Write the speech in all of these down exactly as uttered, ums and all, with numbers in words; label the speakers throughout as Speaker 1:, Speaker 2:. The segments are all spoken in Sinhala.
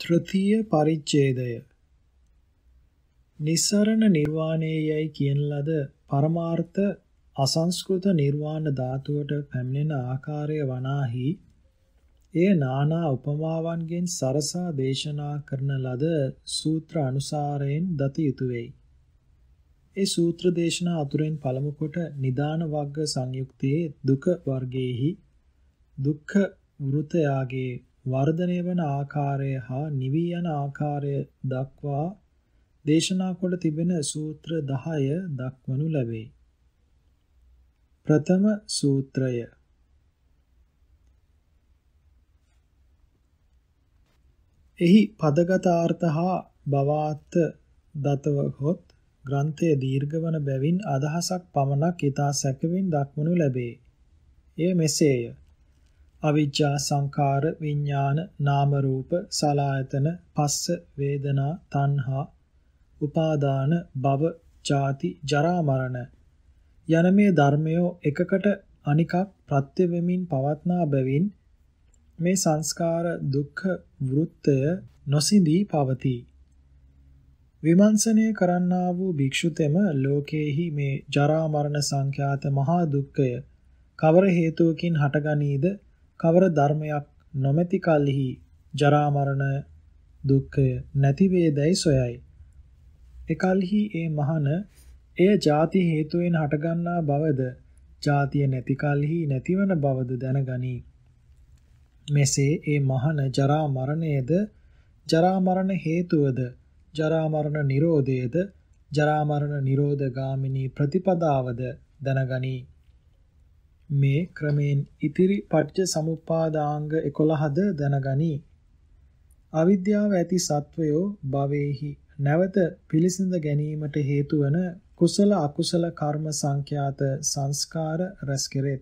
Speaker 1: තෘතීය පරිච්ඡේදය නිස්සරණ නිර්වාණයයි කියන ලද පරමාර්ථ අසංස්කෘත නිර්වාණ ධාතුවට පැමිණෙන ආකාරය වනාහි එය නානා උපමාවන්ගෙන් සරසා දේශනා කරන ලද සූත්‍ර අනුසාරයෙන් දත යුතු වෙයි. ඒ සූත්‍ර දේශනා අතුරෙන් පළමු කොට නිදාන වග්ග සංයුක්තයේ දුක වර්ගයේහි දුක්ඛ වෘතයාගේ වර්ධනය වන ආකාරය හා නිවී යන ආකාරය දක්වා දේශනා කොට තිබෙන සූත්‍ර දහය දක්වනු ලැබේ. ප්‍රථම සූත්‍රය එහි පදගතාර්ථ හා භවාර්ථ දතවහොත් ග්‍රන්ථය දීර්ඝ වන බැවින් අදහසක් පමණක් ඊතා සැකවින් දක්වනු ලැබේ. එය මෙසේය. අවිජ්ජා සංඛාර විඥාන නාම රූප සලආයතන පස්ස වේදනා තණ්හා උපාදාන භව ජාති ජරා මරණ යන මේ ධර්මයෝ එකකට අනිකක් ප්‍රත්‍ය වෙමින් පවත්නා බැවින් මේ සංස්කාර දුක්ඛ වෘත්තය නොසිඳී පවතී. විමර්ශනය කරන්නා වූ භික්ෂුතෙම ලෝකේහි මේ ජරා මරණ සංඛ්‍යාත මහා දුක්ඛය කවර හේතුවකින් හටගනීද කවර ධර්මයක් නොමැති කල්හි ජරා මරණ දුක්ඛය නැති වේදයි සොයයි. එකල්හි ඒ මහන එය ජාති හේතුවෙන් හටගන්නා බවද ජාතිය නැති කල්හි නැතිවන බවද දැනගනී. මෙසේ ඒ මහන ජරා මරණයද ජරා මරණ හේතුවද ජරා මරණ නිරෝධයද ජරා මරණ නිරෝධ ගාමිනී ප්‍රතිපදාවද දැනගනී. මේ ක්‍රමෙන් ඉතිරි පටිච්ච සමුප්පාදාංග එකොළහද දැනගනී. අවිද්‍යාව ඇති සත්වයෝ භවයේහි නැවත පිළිසිඳ ගැනීමට හේතු වන කුසල අකුසල කර්ම සංඛ්‍යාත සංස්කාර රැස් කෙරෙත්.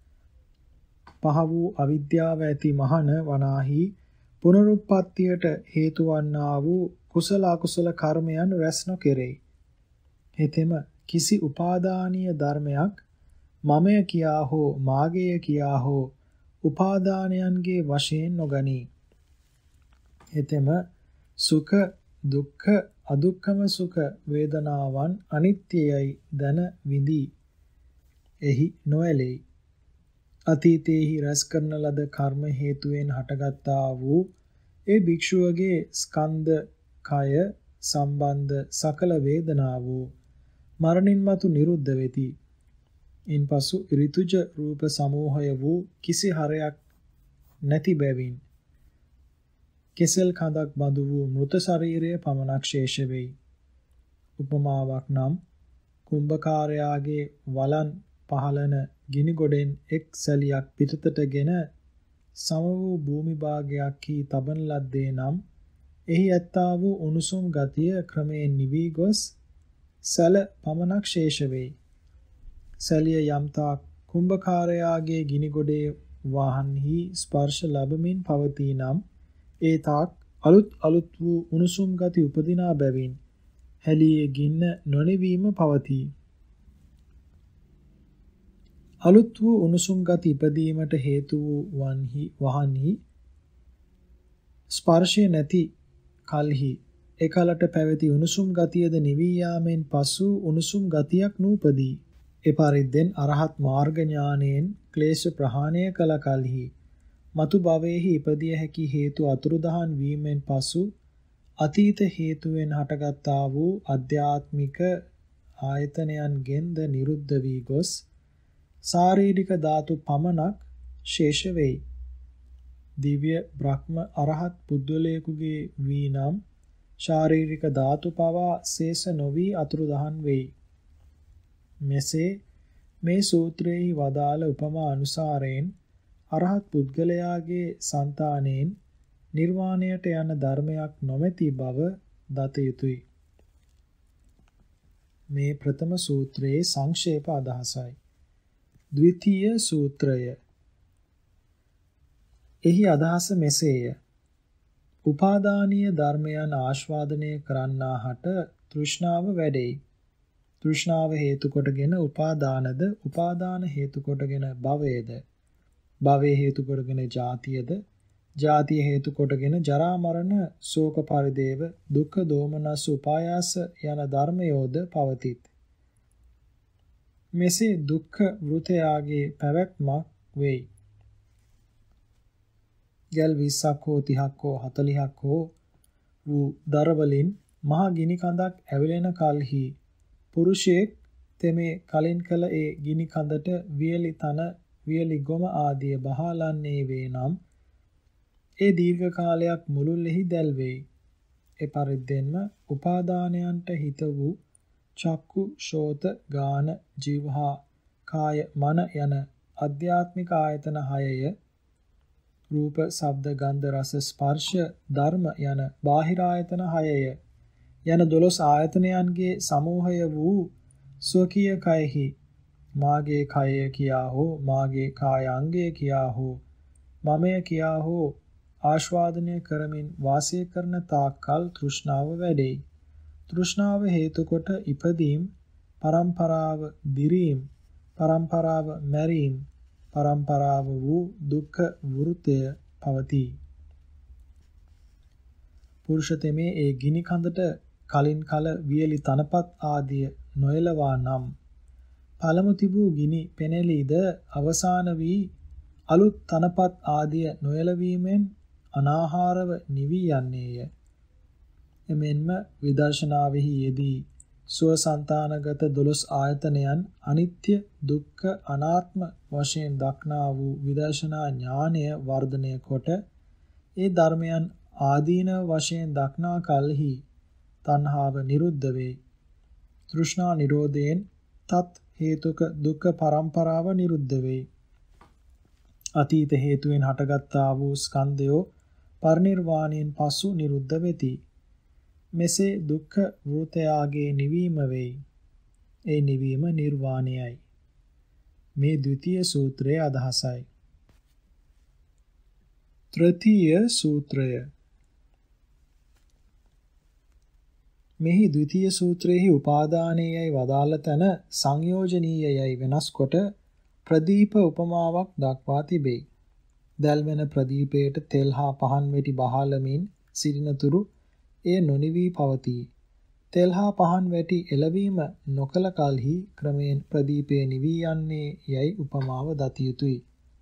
Speaker 1: පහ වූ අවිද්‍යාව ඇති මහන වනාහි පුනරුත්පත්තියට හේතු වන්නා වූ කුසල අකුසල කර්මයන් රැස් නොකෙරේ. හෙතෙම කිසි උපාදානීය ධර්මයක් මමය කියා හෝ මාගේය කියා හෝ උපාදානයන්ගේ වශයෙන් නොගනී. හෙතෙම සුඛ දුක්ඛ අදුක්ඛම සුඛ වේදනාවන් අනිත්‍යයයි දන විඳී. එහි නොඇලෙයි. අතීතයේහි රැස් කරන ලද කර්ම හේතුවෙන් හටගත්තා වූ ඒ භික්ෂුවගේ ස්කන්ධ කය සම්බන්ධ සකල වේදනාවෝ මරණින් මතු නිරුද්ධ වෙති. ඉන්පසු ඍතුජ රූප සමූහය වූ කිසි හරයක් නැති බැවින් කෙසෙල් කඳක් බඳු වූ මෘත ශරීරය පමණක් ශේෂ වෙයි. උපමාවක් නම් කුම්භකාරයාගේ වලන් පහළන ගිනි ගොඩෙන් එක් සැලියක් පිටතටගෙන සම වූ භූමි භාගයක් හි තබන ලද්දේ නම් එහි ඇත්තා වූ උණුසුම් ගතිය ක්‍රමයෙන් නිවි ගොස් සැල පමණක් ශේෂ වෙයි. සැලිය යම්තාක් කුම්භකාරයාගේ ගිනි ගොඩේ වාහන්හි ස්පර්ශ ලැබමින් පවතී නම් ඒ තාක් අලුත් අලුත් වූ උණුසුම් ගති උපදිනා බැවින් හැලියේ ගින්න නොනිවීම පවතී. අලුත් වූ උණුසුම් ගති ඉපදීමට හේතු වූ වන්හි වහන්හි ස්පර්ශය නැති කල්හි එකලට පැවති උණුසුම් ගතියද නිවී යාමෙන් පසු උණුසුම් ගතියක් නූපදී. එපරිද්දෙන් අරහත් මාර්ග ඥානයෙන් ක්ලේශ ප්‍රහාණය කළ කල්හි මතු භවයේහි ඉපදිය හැකි හේතු අතුරුදහන් වීමෙන් පසු අතීත හේතුවෙන් හටගත්තා වූ අධ්‍යාත්මික ආයතනයන්ගෙන්ද නිරුද්ධ වී ගොස් ශාරීරික ධාතු පමණක් ශේෂ වෙයි. දිව්‍ය බ්‍රහ්ම අරහත් පුද්ගලයෙකුගේ වී නම් ශාරීරික ධාතු පවා ශේෂ නොවි අතුරුදහන් වෙයි. මෙසේ මේ සූත්‍රයේ වදාළ උපමා අනුසාරයෙන් අරහත් පුද්ගලයාගේ సంతාණයෙන් නිර්වාණයට යන ධර්මයක් නොමැති බව දත යුතුය. මේ ප්‍රථම සූත්‍රයේ සංක්ෂේප අදහසයි. ද්විතීය සූත්‍රය එහි අදහස මෙසේය. උපාදානීය ධර්මයන් ආස්වාදනය කරන්නාහට තෘෂ්ණාව වැඩෙයි. තෘෂ්ණාව හේතු කොටගෙන උපාදානද උපාදාන හේතු කොටගෙන භවයේද භවයේ හේතු කොටගෙන ජාතියද ජාතිය හේතු කොටගෙන ජරා මරණ ශෝක පරිදේව දුක්ඛ දෝමනස් උපායාස යන ධර්මයෝද පවතිත්. මෙසේ දුක්ඛ වෘතයාගේ පැවැත්මක් වෙයි. ගල් විස්සක් හෝ තිහක් හෝ හතළිහක් හෝ වූ දරවලින් මහා ගිනි කඳක් ඇවිලෙන කල්හි පුරුෂයෙක් තෙමේ කලින් කළ ඒ ගිනි කඳට වියලි තන වියලි ගොම ආදිය බහලන්නේ වේ නම් ඒ දීර්ඝ කාලයක් මුළුල්ලෙහි දැල්වෙයි. ඒ පරිද්දෙන්ම උපාදානයන්ට හිත වූ චක්කු, ශෝත, ගාන, ජීවහා, කාය, මන යන අධ්‍යාත්මික ආයතන හයය, රූප, ශබ්ද, ගන්ධ, රස, ස්පර්ශ, ධර්ම යන බාහිර ආයතන හයය යන දොළොස් ආයතනයන්ගේ සමූහය වූ ස්වකීය කයෙහි මාගේ කය කියා හෝ මාගේ කායාංගය කියා හෝ මමය කියා හෝ ආස්වාදනය කරමින් වාසය කරන තාක්කල් තෘෂ්ණාව වැඩෙයි. තෘෂ්ණාව හේතු කොට ඉපදීම්, පරම්පරාව දිරීම්, පරම්පරාව මැරීම්, පරම්පරාව වූ දුක්ඛ වෘතය පවතී. පුරුෂතමේ ඒ ගිනි කඳට කලින් කල වියලි තනපත් ආදිය නොයලවා නම් පළමු තිබූ ගිනි පෙනෙලිද අවසාන වී අලුත් තනපත් ආදිය නොයලවීමෙන් අනාහාරව නිවි යන්නේය. එමෙන්ම විදර්ශනාවෙහි යෙදී සුවසන්තානගත දොළොස් ආයතනයන් අනිත්‍ය, දුක්ඛ, අනාත්ම වශයෙන් දක්නා වූ විදර්ශනා ඥානය වර්ධනය කොට ඒ ධර්මයන් ආදීනව වශයෙන් දක්නා කල්හි තණ්හාව නිරුද්ධ වේ. තෘෂ්ණා නිරෝධයෙන් තත් හේතුක දුක්ඛ පරම්පරාව නිරුද්ධ වේ. අතීත හේතුවෙන් හටගත්තා වූ ස්කන්ධයෝ පරිනිර්වාණයෙන් පසු නිරුද්ධ වෙති. මෙසේ දුක්ඛ වෘතයාගේ නිවීම වෙයි. ඒ නිවීම නිර්වාණයයි. මේ ද්විතීය සූත්‍රයේ අදහසයි. තෘතීය සූත්‍රය. මෙහි ද්විතීය සූත්‍රයේහි උපාදානයයි වදාළ තැන සංයෝජනීයයි වෙනස් කොට ප්‍රදීප උපමාවක් දක්වා තිබේ. දැල්වෙන ප්‍රදීපයට තෙල් හා පහන් වැටි බහලමින් සිටිනතුරු එය නොනිවි පවතී. තෙල් හා පහන් වැටි එළවීම නොකල කලෙහි ක්‍රමයෙන් ප්‍රදීපය නිවි යන්නේ යයි උපමාව දත යුතුය.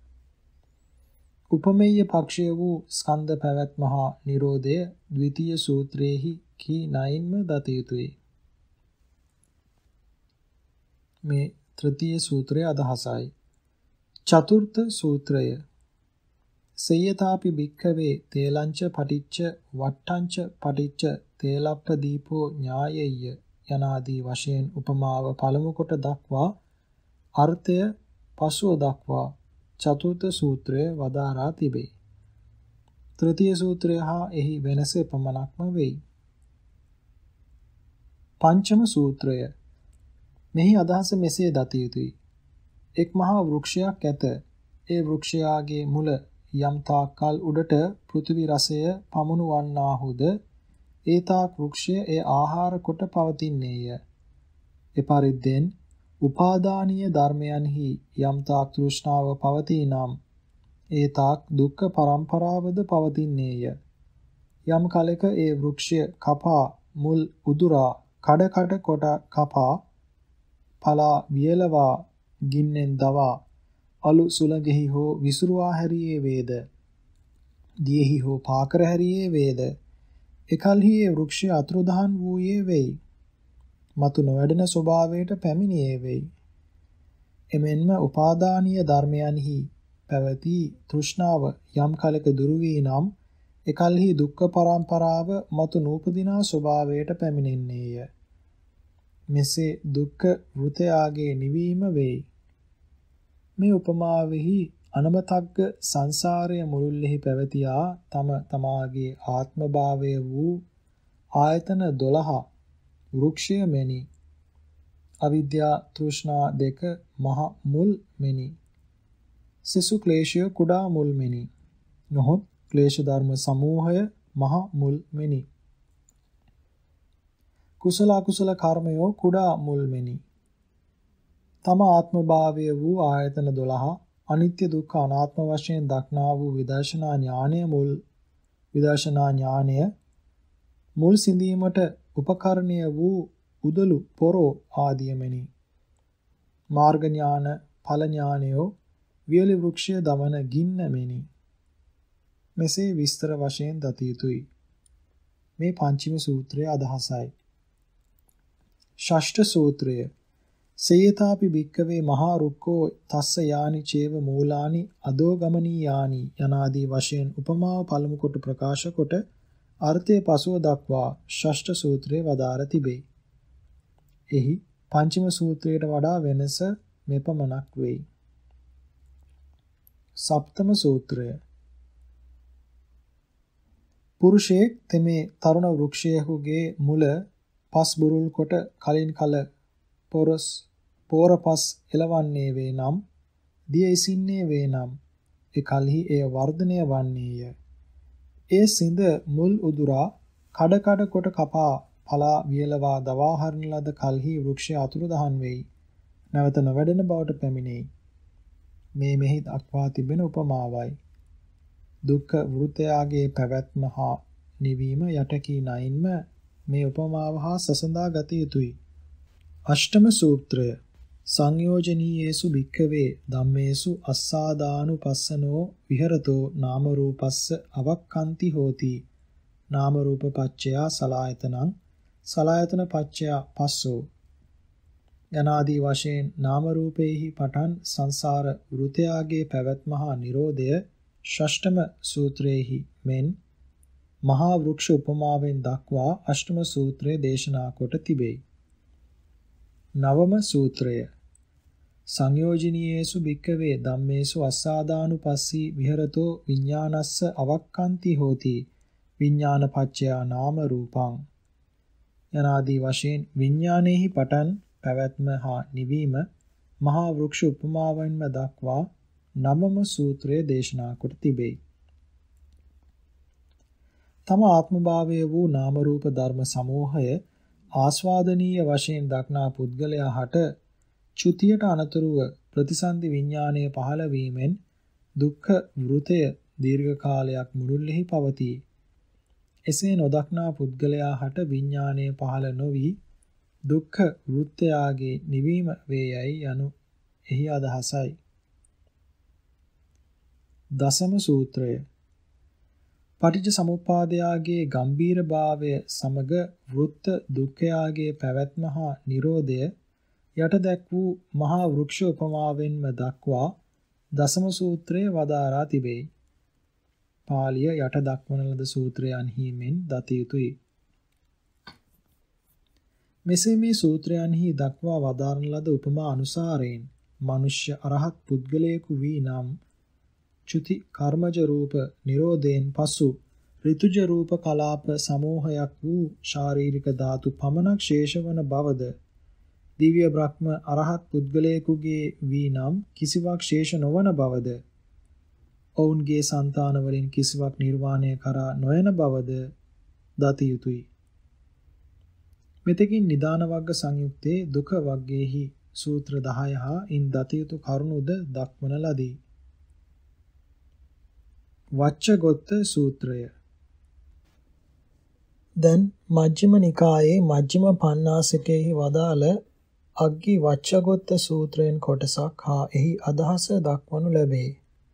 Speaker 1: උපමේය පක්ෂය වූ ස්කන්ධ පැවැත්ම හා නිරෝධය ද්විතීය සූත්‍රයේහි කී නයින්ම දත යුතුය. මේ තෘතීය සූත්‍රයේ අදහසයි. චතුර්ථ සූත්‍රය. සේයතාපි භික්ඛවේ තේලංච පටිච්ච වට්ටංච පටිච්ච තේලප්පදීපෝ ඥායෙය්‍ය යනාදී වශයෙන් උපමාව පළමු කොට දක්වා අර්ථය පසුව දක්වා චතුර්ථ සූත්‍රය වදාරා තිබේ. තෘතීය සූත්‍රය හා එහි වෙනස එපමණක්ම වෙයි. පංචම සූත්‍රය. මෙහි අදහස මෙසේ දත යුතුය. එක් මහා වෘක්ෂයක් ඇත. ඒ වෘක්ෂයාගේ මුල යම් තාක්කල් උඩට පෘථිවි රසය පමුණු වන්නාහුද ඒ තාක් වෘක්ෂය ඒ ආහාර කොට පවතින්නේය. එපරිද්දෙන් උපාදානීය ධර්මයන්හි යම් තාක් තෘෂ්ණාව පවතී නම් ඒ තාක් දුක්ඛ පරම්පරාවද පවතින්නේය. යම් කලෙක ඒ වෘක්ෂය කපා මුල් උදුරා කඩ කඩ කොට කපා පලා වියලවා ගින්නෙන් දවා අලු සුළඟෙහි හෝ විසුරුවා හැරියේ වේද දියෙහි හෝ පාකර හැරියේ වේද එකල්හි ඒ වෘක්ෂය අතුරුදහන් වූයේ වෙයි. මතු නොවැඩෙන ස්වභාවයට පැමිණියේ වෙයි. එමෙන්ම උපාදානීය ධර්මයන්හි පැවති තෘෂ්ණාව යම් කලක දුරු වී නම් එකල්හි දුක්ඛ පරම්පරාව මතු නූපදිනා ස්වභාවයට පැමිණෙන්නේය. මෙසේ දුක්ඛ වෘතයාගේ නිවීම වෙයි. මේ උපමාවෙහි අනමතග්ග සංසාරය මුළුල්ලෙහි පැවතියා තම තමාගේ ආත්මභාවය වූ ආයතන දොළහ වෘක්ෂය මෙනි. අවිද්‍යා තෘෂ්ණා දෙක මහ මුල් මෙනි. සිසු ක්ලේශය කුඩා මුල් මෙනි. නොහොත් ක්ලේශ ධර්ම සමූහය මහ මුල් මෙනි. කුසල අකුසල කර්මයෝ කුඩා මුල් මෙනි. තම ආත්මභාවය වූ ආයතන දොළහ අනිත්‍ය දුක්ඛ අනාත්ම වශයෙන් දක්නා වූ විදර්ශනා ඥානය මුල් විදර්ශනා ඥානය මුල් සිඳීමට උපකරණීය වූ උදලු පොරෝ ආදියමෙනි. මාර්ග ඥාන ඵල ඥානයෝ වියලි වෘක්ෂය දමන ගින්න මෙනි. මෙසේ විස්තර වශයෙන් දත යුතුයි. මේ පංචම සූත්‍රයේ අදහසයි. ෂෂ්ඨ සූත්‍රය සේයතාපි භික්කවේ මහා රුක්කෝ තස්ස යානි චේව මූලානි අදෝගමනී යානි යනාදී වශයෙන් උපමාව පළමු කොට ප්‍රකාශ කොට අර්ථය පසුව දක්වා ෂෂ්ඨ සූත්‍රයේ වදාර තිබේ. එහි පංචම සූත්‍රයට වඩා වෙනස මෙපමණක් වෙයි. සප්තම සූත්‍රය පුරුෂයෙක් තෙමේ තරුණ වෘක්ෂයෙකුගේ මුල පස් බුරුල් කොට කලින් කල පොරස් පෝරපස් එලවන්නේ වේ නම් දිය ඉසින්නේ වේ නම් එකල්හි එය වර්ධනය වන්නේය. ඒ සිඳ මුල් උදුරා කඩ කඩ කොට කපා පලා වියලවා දවා හරින ලද කල්හි වෘක්ෂය අතුරුදහන් වෙයි. නැවත නොවැඩෙන බවට පැමිණෙයි. මේ මෙහි දක්වා තිබෙන උපමාවයි. දුක්ඛ වෘතයාගේ පැවැත්ම හා නිවීම යටකී නයින්ම මේ උපමාව හා සසඳා ගත යුතුය. අෂ්ටම සූත්‍රය සංයෝජනීයේසු භික්ඛවේ ධම්මේසු අස්සාදානුපස්සනෝ විහෙරතෝ නාම රූපස්ස අවක්ඛන්ති හෝති. නාම රූප පච්චයා සලායතනං සලායතන පච්චයා පස්සෝ යනාදී වශයෙන් නාම රූපේහි පඨන් සංසාර වෘතයාගේ පැවැත්ම හා නිරෝධය ෂෂ්ඨම සූත්‍රයේහි මෙන් මහා වෘක්ෂ උපමාවෙන් දක්වා අෂ්ටම සූත්‍රයේ දේශනා කොට තිබේ. නවම සූත්‍රය සංයෝජනීයේසු භික්ඛවේ ධම්මේසු අස්සාදානුපස්සී විහෙරතෝ විඥානස්ස අවක්ඛන්ති හෝති. විඥාන පච්චයා නාම රූපං යනාදී වශයෙන් විඥානයේහි පඨන් පැවැත්ම හා නිවීම මහා වෘක්ෂ උපමාවෙන්ම දක්වා නවම සූත්‍රයේ දේශනා කොට තිබේ. තම ආත්මභාවය වූ නාම රූප ධර්ම සමූහය ආස්වාදනීය වශයෙන් දක්නා පුද්ගලයා හට චුතියට අනතුරුව ප්‍රතිසන්දි විඥානය පහළ වීමෙන් දුක්ඛ වෘතය දීර්ඝ කාලයක් මුළුල්ලෙහි පවතී. එසේ නොදක්නා පුද්ගලයා හට විඥානය පහළ නොවි දුක්ඛ වෘත්තයාගේ නිවීම වේයයි යනු එහි අදහසයි. දසම සූත්‍රය පටිච්ච සමුප්පාදයාගේ ගම්බීර භාවය සමග වෘත්ත දුක්ඛයාගේ පැවැත්ම හා නිරෝධය යට දැක් වූ මහා වෘක්ෂ උපමාවෙන්ම දක්වා දසම සූත්‍රයේ වදාරා තිබේ. පාලිය යට දක්වන ලද සූත්‍රයන්හි මෙන් දත යුතුය. මෙසේ මේ සූත්‍රයන්හි දක්වා වදාරන ලද උපමා අනුසාරයෙන් මනුෂ්‍ය අරහත් පුද්ගලයෙකු වී නම් චුති කර්මජ රූප නිරෝධයෙන් පසු ඍතුජ රූප කලාප සමූහයක් වූ ශාරීරික ධාතු පමණක් ශේෂවන බවද දිව්‍ය බ්‍රහ්ම අරහත් පුද්ගලයෙකුගේ වී නම් කිසිවක් ශේෂ නොවන බවද ඔවුන්ගේ సంతාන වලින් කිසිවක් නිර්වාණය කරා නොයන බවද දත යුතුය. මෙතකින් නිදාන වග්ග සංයුත්තේ දුක වග්ගයේහි සූත්‍ර දහය හා ඉන් දත යුතු කරුණුද දක්වන ලදී. වච්චගොත්ත සූත්‍රය දැන් මජ්ක්‍ධිම නිකායේ මජ්ක්‍ධිම පඤ්ඤාසකයේහි වදාළ අග්ගි වච්චගොත්ත සූත්‍රයෙන් කොටසක් හා එහි අදහස දක්වනු ලැබේ.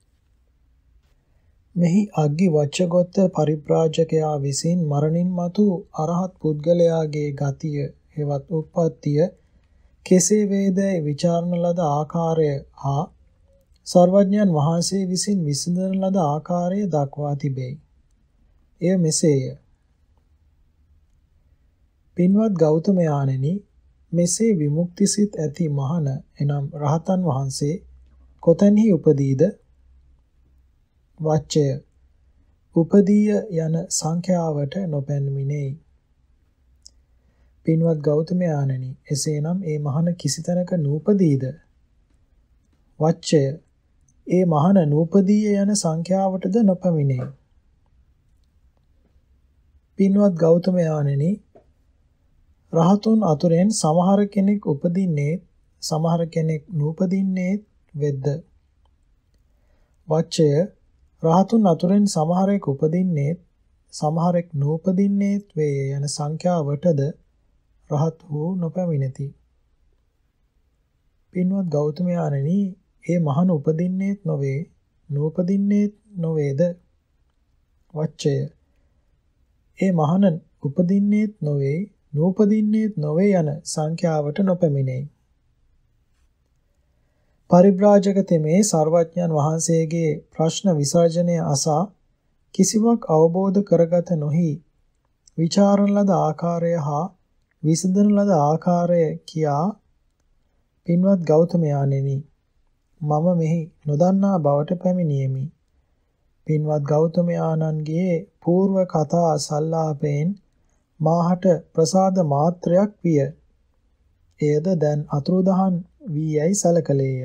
Speaker 1: මෙහි අග්ගි වච්චගොත්ත පරිබ්‍රාජකයා විසින් මරණින් මතු අරහත් පුද්ගලයාගේ ගතිය හෙවත් උප්පත්තිය කෙසේ වේදැයි විචාරණ ලද ආකාරය හා සර්වඥයන් වහන්සේ විසින් විසඳන ලද ආකාරය දක්වා තිබේ. එය මෙසේය. පින්වත් ගෞතමයාණෙනි, මෙසේ විමුක්ති සිත් ඇති මහණ එනම් රහතන් වහන්සේ කොතැනහි උපදීද? වච්චය උපදීය යන සංඛ්‍යාවට නොපැමිණෙයි. පින්වත් ගෞතමයාණෙනි, එසේනම් ඒ මහණ කිසි තැනක නූපදීද? වච්චය ඒ මහණ නූපදීය යන සංඛ්‍යාවටද නොපැමිණෙයි. පින්වත් ගෞතමයාණෙනි, රහතුන් අතුරෙන් සමහර කෙනෙක් උපදින්නේ සමහර කෙනෙක් නූපදින්නේ වෙද්ද? වච්චය රහතුන් අතුරෙන් සමහරෙක් උපදින්නේ සමහරෙක් නූපදින්නේ වේ යන සංඛ්‍යාවටද රහත් වූ නොපැමිණෙති. පින්වත් ගෞතමයාණෙනි, ඒ මහණ උපදින්නේත් නොවේ නූපදින්නේත් නොවේද? වච්චය ඒ මහණ උපදින්නේත් නොවේ නූපදින්නේත් නොවේ යන සංඛ්‍යාවට නොපැමිණෙයි. පරිබ්‍රාජක තෙමේ සර්වඥයන් වහන්සේගේ ප්‍රශ්න විසර්ජනය අසා කිසිවක් අවබෝධ කරගත නොහි විචාරණ ලද ආකාරය හා විසඳන ලද ආකාරය කියා පින්වත් ගෞතමයාණෙනි, මම මෙහි නොදන්නා බවට පැමිණියෙමි. පින්වත් ගෞතමයාණන්ගේ పూర్ව කථා සල්ලාපයෙන් මාහට ප්‍රසාද මාත්‍රයක් විය. එයද දැන් අතුරුදහන් වී යයි සැලකලේය.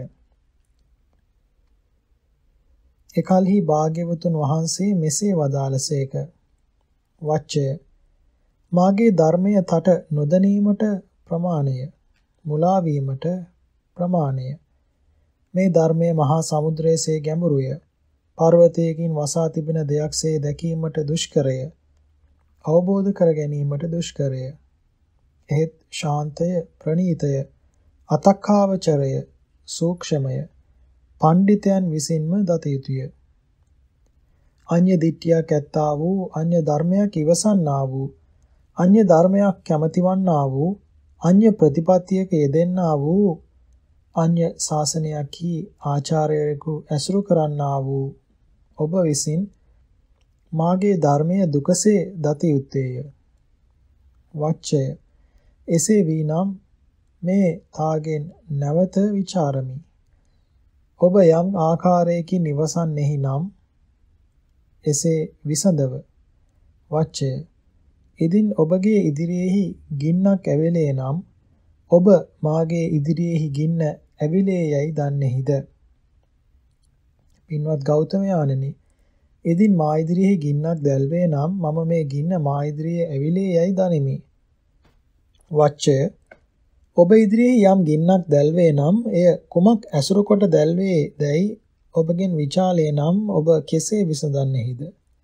Speaker 1: එකල්හි භාග්‍යවතුන් වහන්සේ මෙසේ වදාළසේක. වච්චය මාගේ ධර්මය තට නොදැනීමට ප්‍රමාණය, මුලා වීමට ප්‍රමාණය. මේ ධර්මය මහා සමුද්‍රයේසේ ගැඹුරුය. පර්වතයකින් වසා තිබෙන දෙයක්සේ දැකීමට දුෂ්කරය. අවබෝධ කර ගැනීමට දුෂ්කරය. එහෙත් ශාන්තය, ප්‍රණීතය, අතක්ඛාවචරය, සූක්ෂමය, පණ්ඩිතයන් විසින්ම දත යුතුය. අන්‍ය දිට්ඨියක් ඇත්තා වූ, අන්‍ය ධර්මයක් ඉවසන්නා වූ, අන්‍ය ධර්මයක් කැමැතිවන්නා වූ, අන්‍ය ප්‍රතිපත්තියක යෙදෙන්නා වූ, අන්‍ය ශාසනයක්හි ආචාර්යයෙකු ඇසුරු කරන්නා වූ ඔබ විසින් මාගේ ධර්මය දුකසේ දත යුත්තේය. වච්චය එසේ වීනම් මේ තාගෙන් නැවත විචාරමි. ඔබ යම් ආකාරයකින් ඉවසන්නේහි නම් එසේ විසඳව. වච්චය ඉදින් ඔබගේ ඉදිරියේහි ගින්නක් ඇවිලේ නම් ඔබ මාගේ ඉදිරියේහි ගින්න ඇවිලේ යයි දන්නේහිද? පින්වත් ගෞතමයාණෙනි, ඉදින් මා ඉදිරියේ ගින්නක් දැල්වේ නම් මම මේ ගින්න මා ඉදිරියේ ඇවිලේ යයි දනිමි. වච්චය ඔබ ඉදිරියේ යම් ගින්නක් දැල්වේ නම් එය කුමක් ඇසුරු කොට දැල්වේ දැයි ඔබගෙන් විචාලේ නම් ඔබ කෙසේ විසඳන්නේහිද?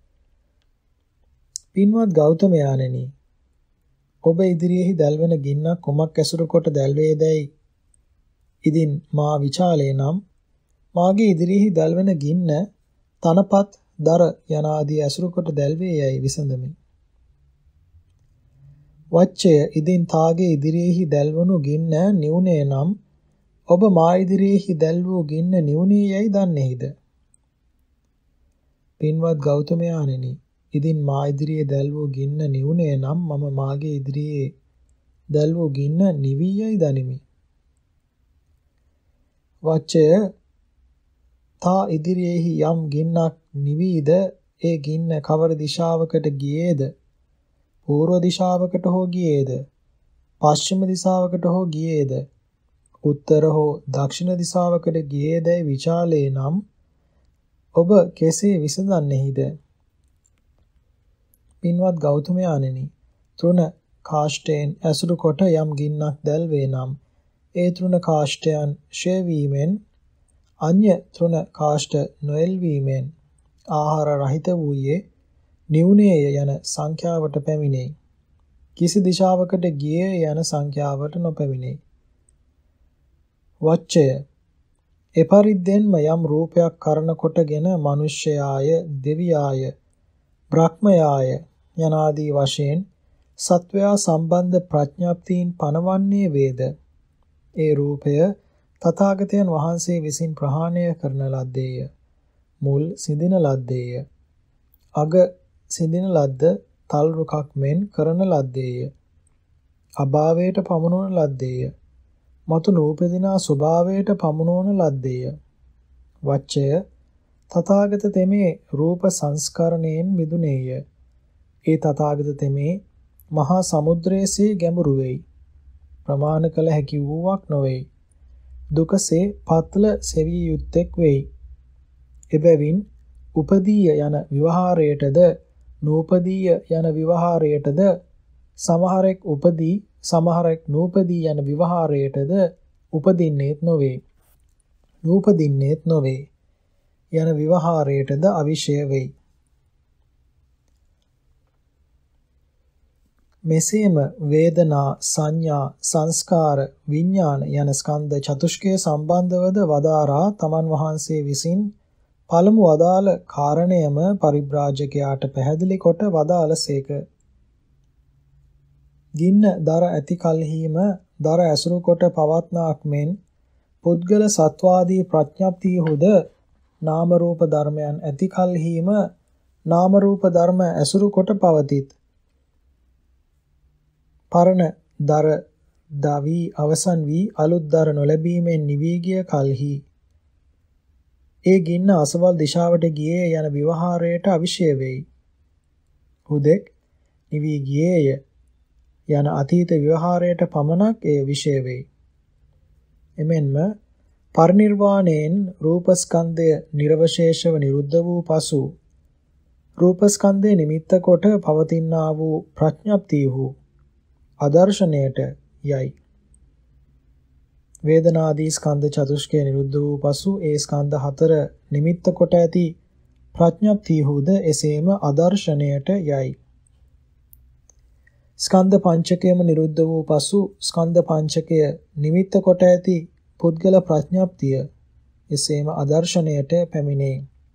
Speaker 1: පින්වත් ගෞතමයාණෙනි, ඔබ ඉදිරියේ දැල්වෙන ගින්නක් කුමක් ඇසුරු කොට දැල්වේ දැයි ඉදින් මා විචාලේ නම් මාගේ ඉදිරියේ දැල්වෙන ගින්න තනපත් දර යනාදී ඇසුරු කොට දැල්වේ යයි විසඳමි. වච්චය ඉදින් තාගේ ඉදිරියේ දැල්වනු ගින්න නිවුනේ නම් ඔබ මා ඉදිරියේ දැල් වූ ගින්න නිවුනේ යයි දන්නේහිද? පින්වත් ගෞතමයාණෙනි, ඉදින් මා ඉදිරියේ දැල් වූ ගින්න නිවුනේ නම් මම මාගේ ඉදිරියේ දැල් වූ ගින්න නිවී යයි දනිමි. වච්චය තා ඉදිරියේහි යම් ගින්නක් නිවීද ඒ ගින්න කවර දිශාවකට ගියේද? පූර්ව දිශාවකට හෝ ගියේද? පශ්චිම දිශාවකට හෝ ගියේද? උත්තර හෝ දක්ෂිණ දිශාවකට ගියේදයි විචාලේ නම් ඔබ කෙසේ විසඳන්නේහිද? පින්වත් ගෞතමයාණෙනි, තෘණ කාෂ්ඨයෙන් ඇසුරු කොට යම් ගින්නක් දැල්වේ නම් ඒ තෘණ කාෂ්ඨයන් ක්ෂය වීමෙන් අන්‍ය තෘණ කාෂ්ඨ නොඑල්වීමෙන් ආහාර රහිත වූයේ නිවුනේය යන සංඛ්‍යාවට පැමිණෙයි. කිසි දිශාවකට ගියේ යන සංඛ්‍යාවට නොපැමිණෙයි. වච්චය එපරිද්දෙන්ම යම් රූපයක් කරන කොටගෙන මිනිස්යාය, දෙවියාය, බ්‍රහ්මයාය යනාදී වශයෙන් සත්වයා සම්බන්ධ ප්‍රඥප්තියින් පනවන්නේ වේද? ඒ රූපය තථාගතයන් වහන්සේ විසින් ප්‍රහාණය කරන ලද්දේය. මුල් සිඳින ලද්දේය. අග සිඳින ලද්ද තල් රුකක් මෙන් කරන ලද්දේය. අභාවයට පමුණුවන ලද්දේය. මතු නූපදිනා ස්වභාවයට පමුණුවන ලද්දේය. වච්චය තථාගත තෙමේ රූප සංස්කරණයෙන් මිදුනේය. ඒ තථාගත තෙමේ මහා සමුද්‍රයේසේ ගැඹුරු වෙයි. ප්‍රමාණ කළ හැකි වූවක් නොවේ. දුකසේ පත්ල සෙවිය යුත්තේක් වෙයි. එබැවින් උපදීය යන විවහාරයටද නූපදීය යන විවහාරයටද සමහරෙක් උපදී සමහරෙක් නූපදී යන විවහාරයටද උපදින්නේත් නොවේ. නූපදින්නේත් නොවේ. යන විවහාරයටද අවිෂය වෙයි. මෙසේම වේදනා, සංඥා, සංස්කාර, විඥාන යන ස්කන්ධ චතුෂ්කය සම්බන්ධවද වදාරා තමන් වහන්සේ විසින් පළමු වදාළ කාරණයම පරිබ්‍රාජකයාට පැහැදිලි කොට වදාළසේක. ගින්න දර ඇති කල්හිම දර ඇසුරු කොට පවත්නාක් මෙන් පුද්ගල සත්වාදී ප්‍රඥප්තියහුද නාම රූප ධර්මයන් ඇති කල්හිම නාම රූප ධර්ම ඇසුරු කොට පවතිත්. පරණ දර දවි අවසන් වී අලුත් දර නොලැබීමෙන් නිවී ගිය කල්හි ඒ ගින්න අසවල් දිශාවට ගියේ යන විවහාරයට අවිෂය වෙයි. හුදෙක් නිවී ගියේය යන අතීත විවහාරයට පමණක් ඒ විෂය වෙයි. එමෙන්ම පරිනිර්වාණයෙන් රූපස්කන්ධය නිර්වශේෂව නිරුද්ධ වූ පසු රූපස්කන්ධය නිමිත්ත කොට පවතිනා වූ ප්‍රඥප්තියහු අදර්ශනයට යයි. වේදනාදී ස්කන්ධ චතුෂ්කය නිරුද්ධ වූ පසු ඒ ස්කන්ධ හතර නිමිත්ත කොට ඇති ප්‍රඥප්තියහුද එසේම අදර්ශනයට යයි. ස්කන්ධ පංචකයම නිරුද්ධ වූ පසු ස්කන්ධ පංචකය නිමිත්ත කොට ඇති පුද්ගල ප්‍රඥප්තිය එසේම අදර්ශනයට පැමිණේ.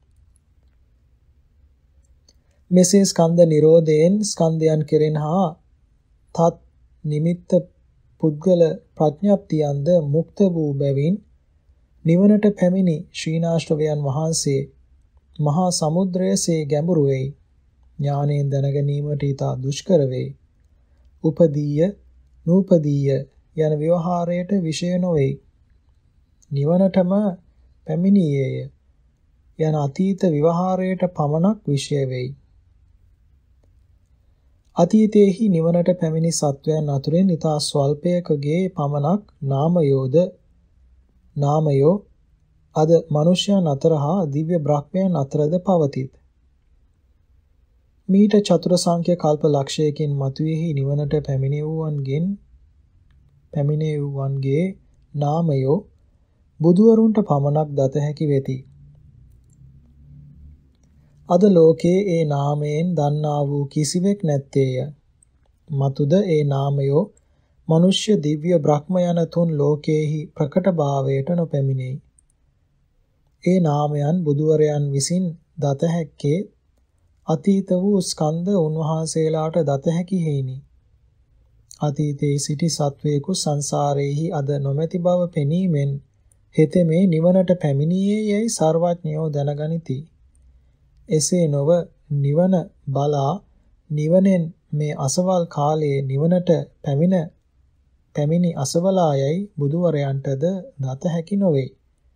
Speaker 1: මෙසේ ස්කන්ධ නිරෝධයෙන් ස්කන්ධයන් කෙරෙන් හා තත් නිමිත්ත පුද්ගල ප්‍රඥප්තියන්ද මුක්ත වූ බැවින් නිවනට පැමිණි ශ්‍රීනාශ්‍රවයන් වහන්සේ මහා සමුද්‍රයසේ ගැඹුරු වෙයි. ඥානයෙන් දැනගැනීමට ඉතා දුෂ්කර වෙයි. උපදීය නූපදීය යන ව්‍යවහාරයට විෂය නොවේ. නිවනටම පැමිණියේය යන අතීත විවහාරයට පමණක් විෂය වෙයි. අතීතයේහි නිවනට පැමිණි සත්වයන් අතුරින් ඉතා ස්වල්පයකගේ පමණක් නාමයෝද නාමයෝ අද මනුෂ්‍යයන් අතර හා දිව්‍ය බ්‍රහ්මයන් අතරද පවතිත්. මීට චතුර සංඛ්‍ය කල්ප ලක්ෂයකින් මතුවේහි නිවනට පැමිණෙවුවන්ගෙන් පැමිණෙවුවන්ගේ නාමයෝ බුදුවරුන්ට පමණක් දත හැකි වෙති. අද ලෝකයේ ඒ නාමයෙන් දන්නා වූ කිසිවෙක් නැත්තේය. මතුද ඒ නාමයෝ මනුෂ්‍ය දිව්‍ය බ්‍රහ්ම යන තුන් ලෝකයේහි ප්‍රකටභාවයට නොපැමිණෙයි. ඒ නාමයන් බුදුවරයන් විසින් දත හැක්කේ අතීත වූ ස්කන්ධ උන්වහන්සේලාට දත හැකි හේිනි. අතීතයේ සිටි සත්වයෙකු සංසාරයේහි අද නොමැති බව පෙනීමෙන් හෙතෙමේ නිවනට පැමිණියේ යයි සර්වඥයෝ දැනගනිති. එසේ නොව නිවන බලා නිවනෙන් මේ අසවල් කාලයේ නිවනට පැමිණ පැමිණි අසවලායයි බුදුවරයන්ටද දත හැකි නොවේ.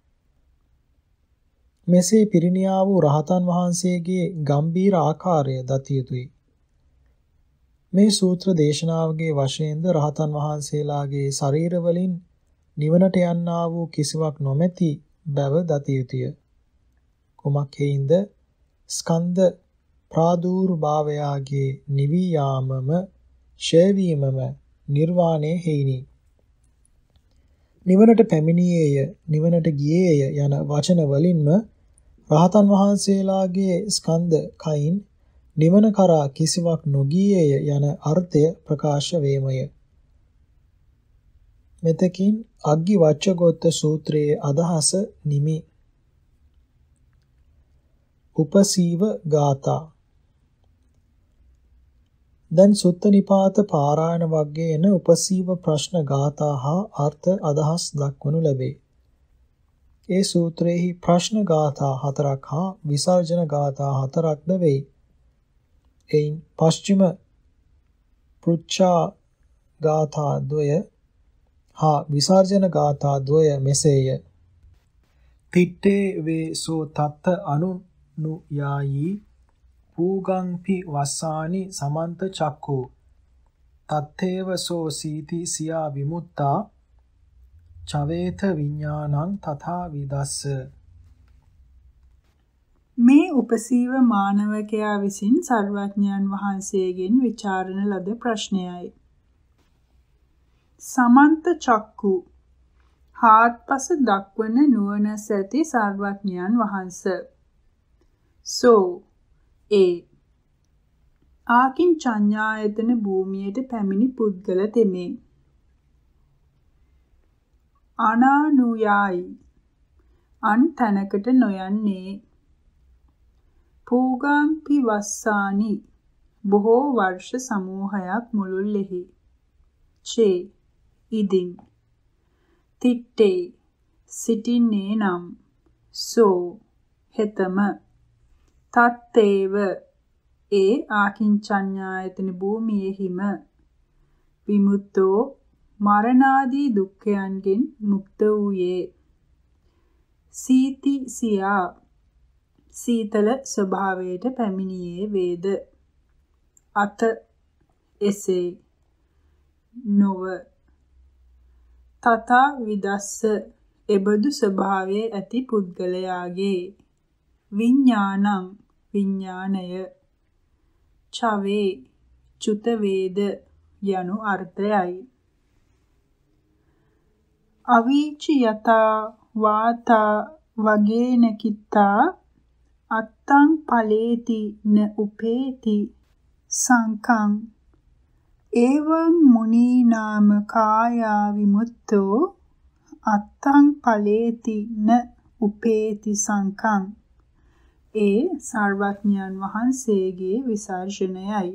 Speaker 1: මෙසේ පිරිනියා වූ රහතන් වහන්සේගේ ගම්බීර ආකාරය දත යුතුය. මේ සූත්‍ර දේශනාවගේ වශයෙන්ද රහතන් වහන්සේලාගේ ශරීර වලින් නිවනට යන්නා වූ කිසිවක් නොමැති බව දත යුතුය. කුමක් හේින්ද ස්කන්ධ ප්‍රාදුර්භාවයාගේ නිවී යාමම ඡේවීමම නිර්වාණය හේිනි. නිවනට පැමිණියේය නිවනට ගියේය යන වචන වලින්ම රහතන් වහන්සේලාගේ ස්කන්ධ කයින් නිවන කරා කිසිවක් නොගියේය යන අර්ථය ප්‍රකාශ වේමය. මෙතකින් අග්ගි වච්චගොත්ත සූත්‍රයේ අදහස නිමි. උපසීව ගාථා. දැන් සුත්ත නිපාත පාරායන වර්ගයේ එන උපසීව ප්‍රශ්න ගාථා හා අර්ථ අදහස් දක්වනු ලැබේ. ඒ සූත්‍රයේහි ප්‍රශ්න ගාථා හතරක් හා විසර්ජන ගාථා හතරක්ද වෙයි. එයින් පස්චිම පෘච්ඡා ගාථා ද්වය හා විසර්ජන ගාථා ද්වය මෙසේය. තිත්තේ වේ සෝ තත්ත අනු නුයායි පූගංපි වස්සානි සමන්ත චක්කෝ තත්තේව සෝ සීති සියා විමුත්තා චවේත විඥානං තථා විදස්ස.
Speaker 2: මේ උපසීව මානවකයා විසින් සර්වඥයන් වහන්සේගෙන් විචාරණ ලද ප්‍රශ්නයයි. සමන්ත චක්කු හාත්පස දක්වන නුවණැස ඇති සර්වඥයන් වහන්සේ. සෝ ඒ ආකින්චඤ්ඤායතන භූමියට පැමිණි පුද්ගල තෙමේ. අනානුයායි අන් තැනකට නොයන්නේ. පූගාම්පි වස්සානි බොහෝ වර්ෂ සමූහයක් මුළුල්ලෙහි. චේ ඉදින් තිත්තේ සිටින්නේ නම්. සෝ හෙතම තත්තේව ඒ ආකින්චඤ්ඤායතන භූමියෙහිම විමුක්තෝ මරණාදී දුක්ඛයන්ගෙන් මුක්ත වූයේ. සීති සියා සීතල ස්වභාවයට පැමිණියේ වේද. අත එසේ නොව තථා විදස්ස එබඳු ස්වභාවයේ ඇති පුද්ගලයාගේ විඥානං විඥානය චවේ චුත වේද යනු අර්ථයයි. අවීචි යතා වාතා වගේන කිත්තා අත්තං ඵලේති න උපේති සංකං එවං මුනීනාම කායා විමුක්තෝ අත්තං ඵලේති න උපේති සංකං. ඒ සර්වඥයන් වහන්සේගේ විසර්ජනයයි.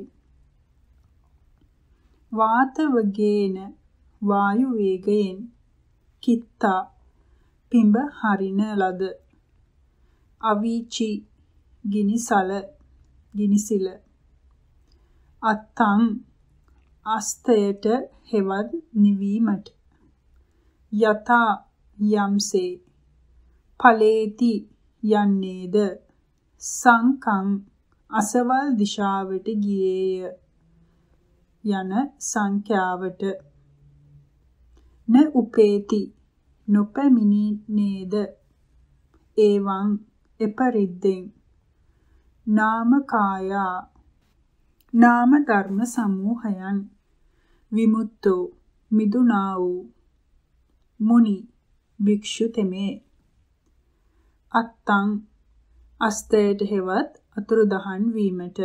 Speaker 2: වාතවගේන වායු වේගයෙන් කිත්තා පිඹ හරින ලද. අවීචි ගිනිසල ගිනිසිල. අත්තං අස්තයට හෙවත් නිවීමට. යතා යම්සේ ඵලේති යන්නේද. සංකං අසවල් දිශාවට ගියේය යන සංඛ්‍යාවට. න උපේති නොපැමිණිනේද. එවං එපරිද්දෙන් නාමකායා නාම ධර්ම සමූහයන් විමුක්තෝ මිදුනා වූ මුනි භික්ෂු තෙමේ. අත්තං අස්තයට හෙවත් අතුරුදහන් වීමට.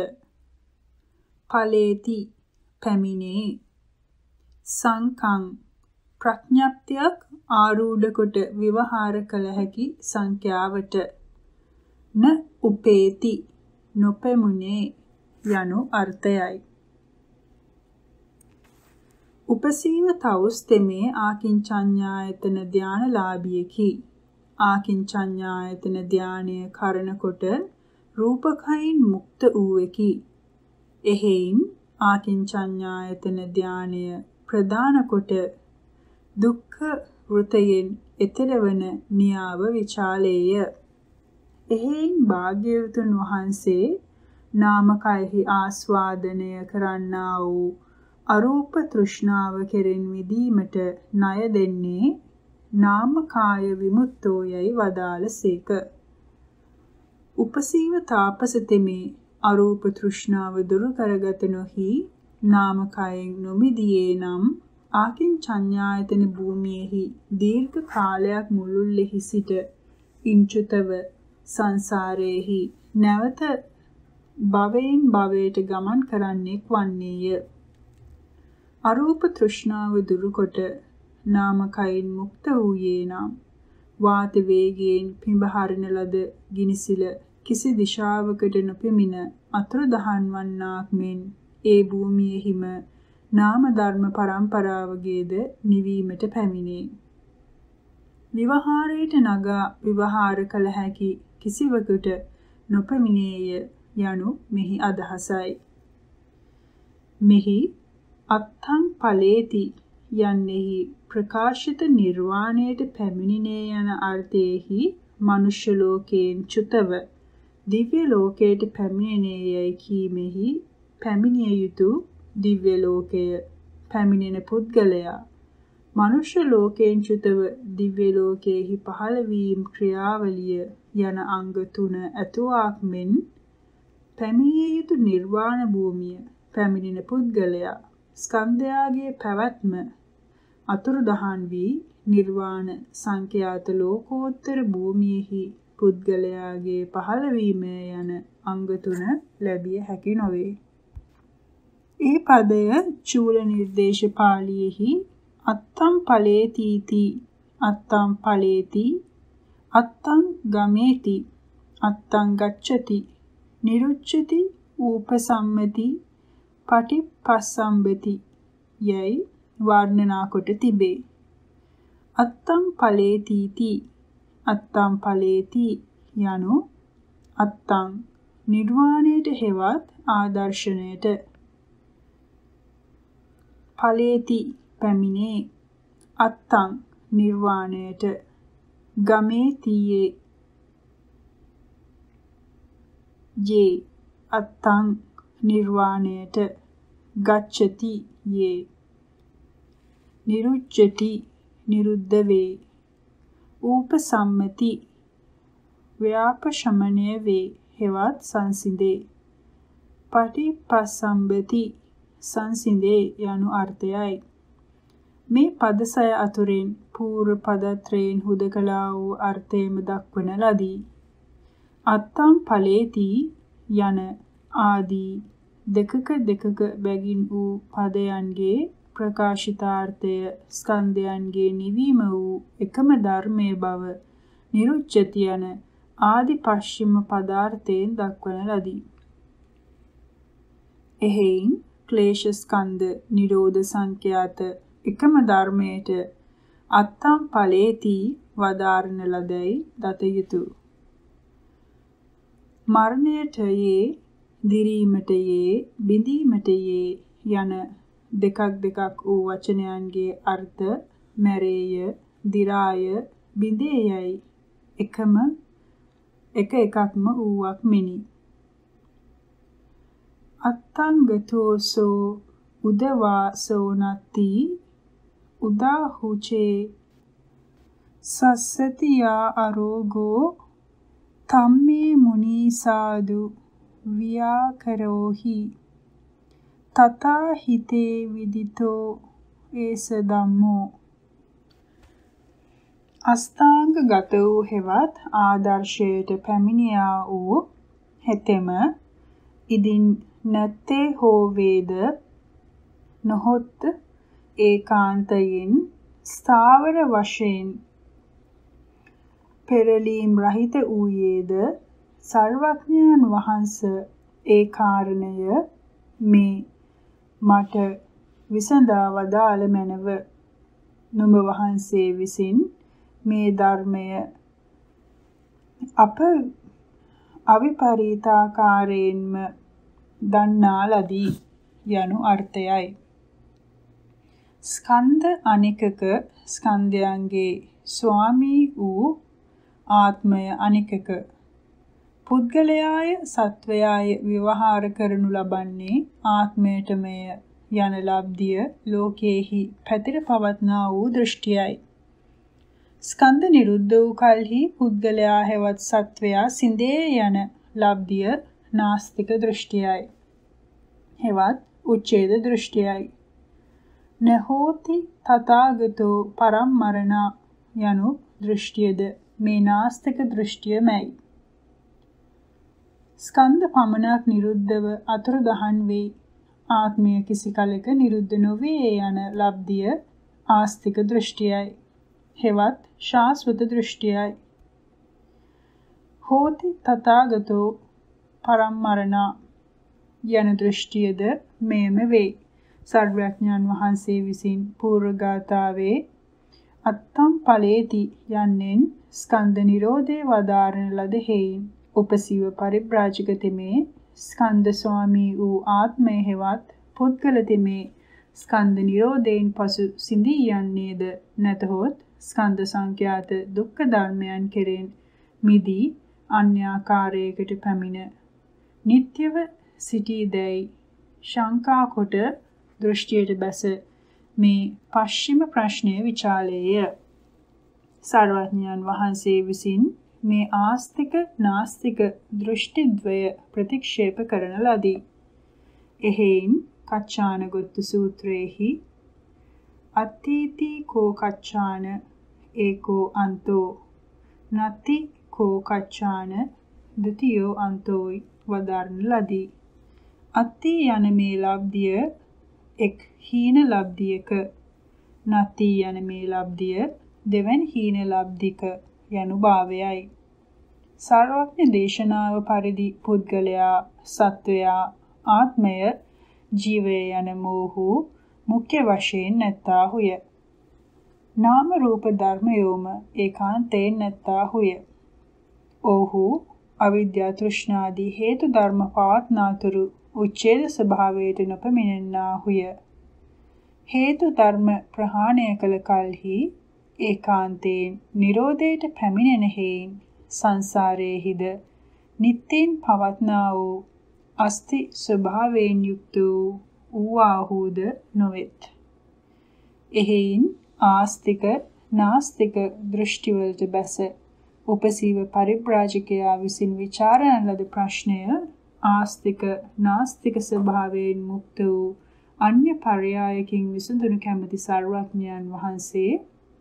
Speaker 2: ඵලේති පැමිණේ. සංකං ප්‍රඥප්තියක් ආරූඪ කොට විවහාර කළ හැකි සංඛ්‍යාවට. න උපේති නොපෙමුනේ යනු අර්ථයයි. උපසීව තවුස් තෙමේ ආකින්චඤ්ඤායතන ධානලාභියකි. ආකින්චඤ්ඤායතන ධානය කරන කොට රූපකයින් මුක්ත වූෙකි. එහෙයින් ආකින්චඤ්ඤායතන ධානය ප්‍රදාන කොට දුක්ඛ වෘතයෙන් එතරවන නියාව විචාලේය. එහෙයින් භාග්‍යවතුන් වහන්සේ නාමකයෙහි ආස්වාදනය කරන්නා වූ අරූප තෘෂ්ණාව කෙරෙන් මිදීමට ණය දෙන්නේ නාමකාය විමුක්තෝ යයි වදාළසේක. උපසීව තාපස තෙමේ අරූප තෘෂ්ණාව දුරු කරගත නොහි නාමකයෙන් නොමිදියේ නම් ආකින්චඤ්ඤායතන භූමියෙහි දීර්ඝ කාලයක් මුළුල්ලෙහි සිට ඉන්චුතව සංසාරයේහි නැවත භවයෙන් භවයට ගමන් කරන්නෙක් වන්නේය. අරූප තෘෂ්ණාව දුරුකොට නාමකයින් මුක්ත වූයේ නම් වාත වේගයෙන් පිඹ හරින ලද ගිනිසිල කිසි දිශාවකට නොපෙමින අතුරුදහන් වන්නාක් මෙන් ඒ භූමියෙහිම නාම ධර්ම පරම්පරාවගේද නිවීමට පැමිණේ. විවහාරයට නගා විවහාර කළ හැකි කිසිවකට නොපැමිණේය යනු මෙහි අදහසයි. මෙහි අත්තං ඵලේති යන්නේහි ප්‍රකාශිත නිර්වාණයට පැමිණිනේ යන අර්ථයෙහි මනුෂ්‍ය ලෝකයෙන් චුතව දිව්‍ය ලෝකයට පැමිණෙන්නේ යයි කීමෙහි පැමිණිය යුතු දිව්‍ය ලෝකය පැමිණෙන පුද්ගලයා මනුෂ්‍ය ලෝකයෙන් චුතව දිව්‍ය ලෝකයේහි පහළ වීම ක්‍රියාවලිය යන අංග තුන ඇතුවාක් මෙන් පැමිණිය යුතු නිර්වාණ භූමිය පැමිණෙන පුද්ගලයා ස්කන්ධයාගේ පැවැත්ම අතුරුදහන් වී නිර්වාණ සංඛ්‍යාත ලෝකෝත්තර භූමියෙහි පුද්ගලයාගේ පහළවීම යන අංග තුන ලැබිය හැකි නොවේ. ඒ පදය චූල නිර්දේශ පාළියේහි අත්තම් ඵලේතිති අත්තම් ඵලේති අත්තං ගමේති අත්තං ගච්ඡති නිරුච්ඡති ූපසම්මති පටිපස්සම්බති යයි වර්ණනා කොට තිබේ. අත්තං ඵලේතිති අත්තං ඵලේති යනු අත්තං නිර්වාණයට හෙවත් ආදර්ශණයට, ඵලේති පැමිණේ අත්තං නිර්වාණයට, ගමේතියේ යේ අත්තං නිර්වාණයට, ගච්ඡති යේ නිරුච්ඡති නිරුද්ධ වේ, ූපසම්මති ව්‍යාපශමනය වේ හෙවත් සංසිඳේ, පටිපස්සම්බති සංසිඳේ යනු අර්ථයයි. මේ පදසය අතුරින් පූර්ව පදත්‍රයෙන් හුදකලා වූ අර්ථයම දක්වන ලදී. අත්තම් ඵලේති යන ආදී දෙකක දෙකක බැගින් වූ පදයන්ගේ ප්‍රකාශිතාර්ථය ස්කන්ධයන්ගේ නිවීම වූ එකම ධර්මයේ බව නිරුච්ඡති යන ආදි පශ්චිම පදාර්ථයෙන් දක්වන ලදී. එහෙයින් ක්ලේශ ස්කන්ධ නිරෝධ සංඛ්‍යාත එකම ධර්මයට අත්තම් ඵලේති වදාරන ලදැයි දත යුතුය. මරණයට යේ, දිරීමට යේ, බිඳීමට යේ යන දෙකක් දෙකක් වූ වචනයන්ගේ අර්ථ මැරේය, දිරාය, බිඳේයයි එකම එක එකක්ම වූවක් මෙනි. අත්තංගතෝසෝ උදවාසෝ නත්ති උදාහුචේ සස්සතියා අරෝගෝ තම්මේ මුනීසාදු ව්‍යාකරෝහි තථා හිතේ විදිතෝ ඒස ධම්මෝ. අස්ථාංග ගත වූ හෙවත් ආදර්ශයට පැමිණියා වූ හෙතෙම ඉදින් නැත්තේ හෝ වේද නොහොත් ඒකාන්තයෙන් ස්ථාවර වශයෙන් පෙරලීම් රහිත වූයේද සර්වඥයන් වහන්සේ ඒ කාරණය මේ මට විසඳා වදාළ මැනව. නුඹ වහන්සේ විසින් මේ ධර්මය අප අවිපරීතාකාරයෙන්ම දන්නා ලදී යනු අර්ථයයි. ස්කන්ධ අනිකක ස්කන්ධයන්ගේ ස්වාමී වූ ආත්මය අනිකක පුද්ගලයාය සත්වයාය විවහාර කරනු ලබන්නේ ආත්මයටමය යන ලබ්ධිය ලෝකයේහි පැතිර පවත්නා වූ දෘෂ්ටියයි. ස්කන්ධ නිරුද්ධ වූ කල්හි පුද්ගලයා හෙවත් සත්වයා සිඳේ යන ලබ්ධිය නාස්තික දෘෂ්ටියයි. හෙවත් උච්ඡේද දෘෂ්ටියයි. නහෝති තථාගතෝ පරම්මරණා යනු දෘෂ්ටියද මේ නාස්තික දෘෂ්ටියමයි. ස්කන්ධ පමණක් නිරුද්ධව අතුරුදහන් වේ. ආත්මය කිසි කලක නිරුද්ධ නොවේ යන ලබ්ධිය ආස්තික දෘෂ්ටියයි. හෙවත් ශාස්වත දෘෂ්ටියයි. හෝති තථාගතෝ පරම්මරණා යන දෘෂ්ටියද මෙයම වේ. සර්වඥයන් වහන්සේ විසින් පූර්ව ගාථාවේ අත්තම් ඵලේති යන්නෙන් ස්කන්ධ නිරෝධේ වදාරන ලද හේයින් උපසීව පරිබ්‍රාජක තෙමේ ස්කන්ධ ස්වාමී වූ ආත්මය හෙවත් පුද්ගල තෙමේ ස්කන්ධ නිරෝධයෙන් පසු සිඳී යන්නේද නැතහොත් ස්කන්ධ සංඛ්‍යාත දුක්ඛ ධර්මයන් කෙරෙන් මිදී අන්‍යාකාරයකට පැමිණ නිට්ටයව සිටීදැයි ශංකා කොට දෘෂ්ටියට බැස මේ පශ්චිම ප්‍රශ්නය විචාලේය. සර්වඥයන් වහන්සේ විසින් මේ ආස්තික නාස්තික දෘෂ්ටිද්වය ප්‍රතික්ෂේප කරන ලදී. එහෙයින් කච්චානගොත්තු සූත්‍රයේහි අත්ථීති කෝ කච්චාන ඒකෝ අන්තෝ නති කෝ කච්චාන ද්විතීයෝ අන්තෝයි වදාරන ලදී. අත්ථී යන මේ ලබ්ධිය එක් හීන ලබ්ධියක, නති යන මේ ලබ්ධිය දෙවැනි හීන ලබ්ධික යනු භාවයයි. සර්වඥ දේශනාව පරිදි පුද්ගලයා, සත්වයා, ආත්මය, ජීවය යන මෝහු මුඛ්‍ය වශයෙන් නැත්තාහුය. නාම රූප ධර්මයෝම ඒකාන්තයෙන් නැත්තාහුය. ඔහු අවිද්‍යා තෘෂ්ණාදී හේතු ධර්ම පවත්නාතුරු උච්ඡේද ස්වභාවයට නොපමිනෙන්නාහුය. හේතු ධර්ම ප්‍රහාණය කළ කල්හි ඒකාන්තයෙන් නිරෝධයට පැමිණෙන හේයින් සංසාරයේහිද නිත්‍යයෙන් පවත්නා වූ අස්ති ස්වභාවයෙන් යුක්ත වූ ආහුද නොවෙත්. එහෙයින් ආස්තික නාස්තික දෘෂ්ටිවලට බැස උපසීව පරිබ්‍රාජකයා විසින් විචාරණ ලද ප්‍රශ්නය ආස්තික නාස්තික ස්වභාවයෙන් මුක්ත වූ අන්‍ය පර්යායකින් විසඳනු කැමැති සර්වඥයන් වහන්සේ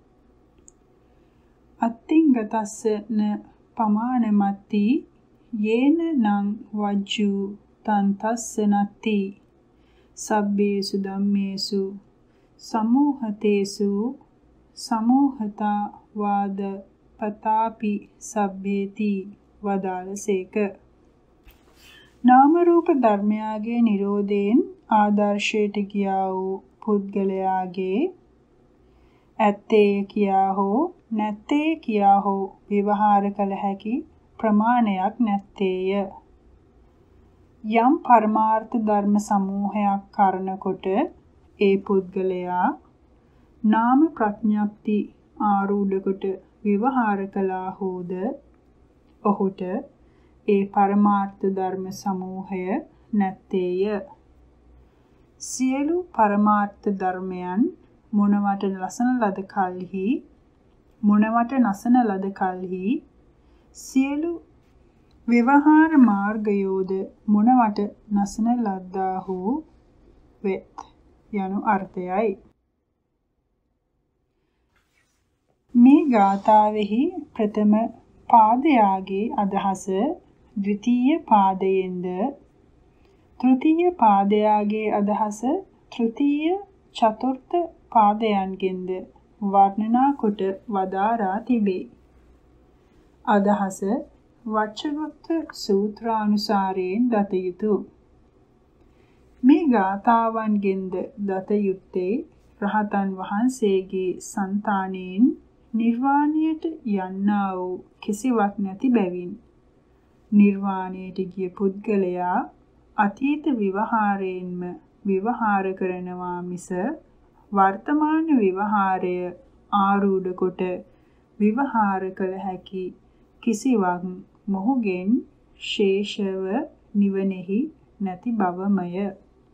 Speaker 2: අත්තිංගතස්ස න පමානමත්ති යේන නං වජ්ජු තන්තස්ස නත්ති සබ්බේසු ධම්මේසු සමෝහතේසු සමෝහතා වාද පතාපි සබ්බේති වදාළසේක. නාම රූප ධර්මයාගේ නිරෝධයෙන් ආදර්ශයට ගියා වූ පුද්ගලයාගේ ඇත්තේ කියා හෝ නැත්තේ කියා හෝ විවහාර කළ හැකි ප්‍රමාණයක් නැත්තේය. යම් පරමාර්ථ ධර්ම සමූහයක් කරනකොට ඒ පුද්ගලයා නාම ප්‍රඥප්ති ආරූඪ කොට විවහාර කළා හෝද ඔහුට ඒ පරමාර්ථ ධර්ම සමූහය නැත්තේය. සියලු පරමාර්ථ ධර්මයන් මොනවට ලසන ලද කල්හි මොනවට නසන ලද කල්හි සියලු විවහාර මාර්ගයෝද මොනවට නසන ලද්දාහු වෙත් යනු අර්ථයයි. මේ ගාථාවෙහි ප්‍රථම පාදයාගේ අදහස ද්විතීය පාදයෙන්ද, තෘතීය පාදයාගේ අදහස තෘතීය චතුර්ථ පාදයන්ගෙන්ද වර්ණනා කොට වදාරා තිබේ. අදහස වච්චගොත්ත සූත්‍රානුසාරයෙන් දත යුතු. මේ ගාථාවන්ගෙන්ද දත යුත්තේ රහතන් වහන්සේගේ సంతාණයෙන් නිර්වාණයට යන්නා වූ කිසිවක් නැති බැවින් නිර්වාණයට ගිය පුද්ගලයා අතීත විවහාරයෙන්ම විවහාර කරනවා මිස වර්තමාන විවහාරය ආරූඪ කොට විවහාර කළ හැකි කිසිවක් මොහුගෙන් ශේෂව නිවනෙහි නැති බවමය.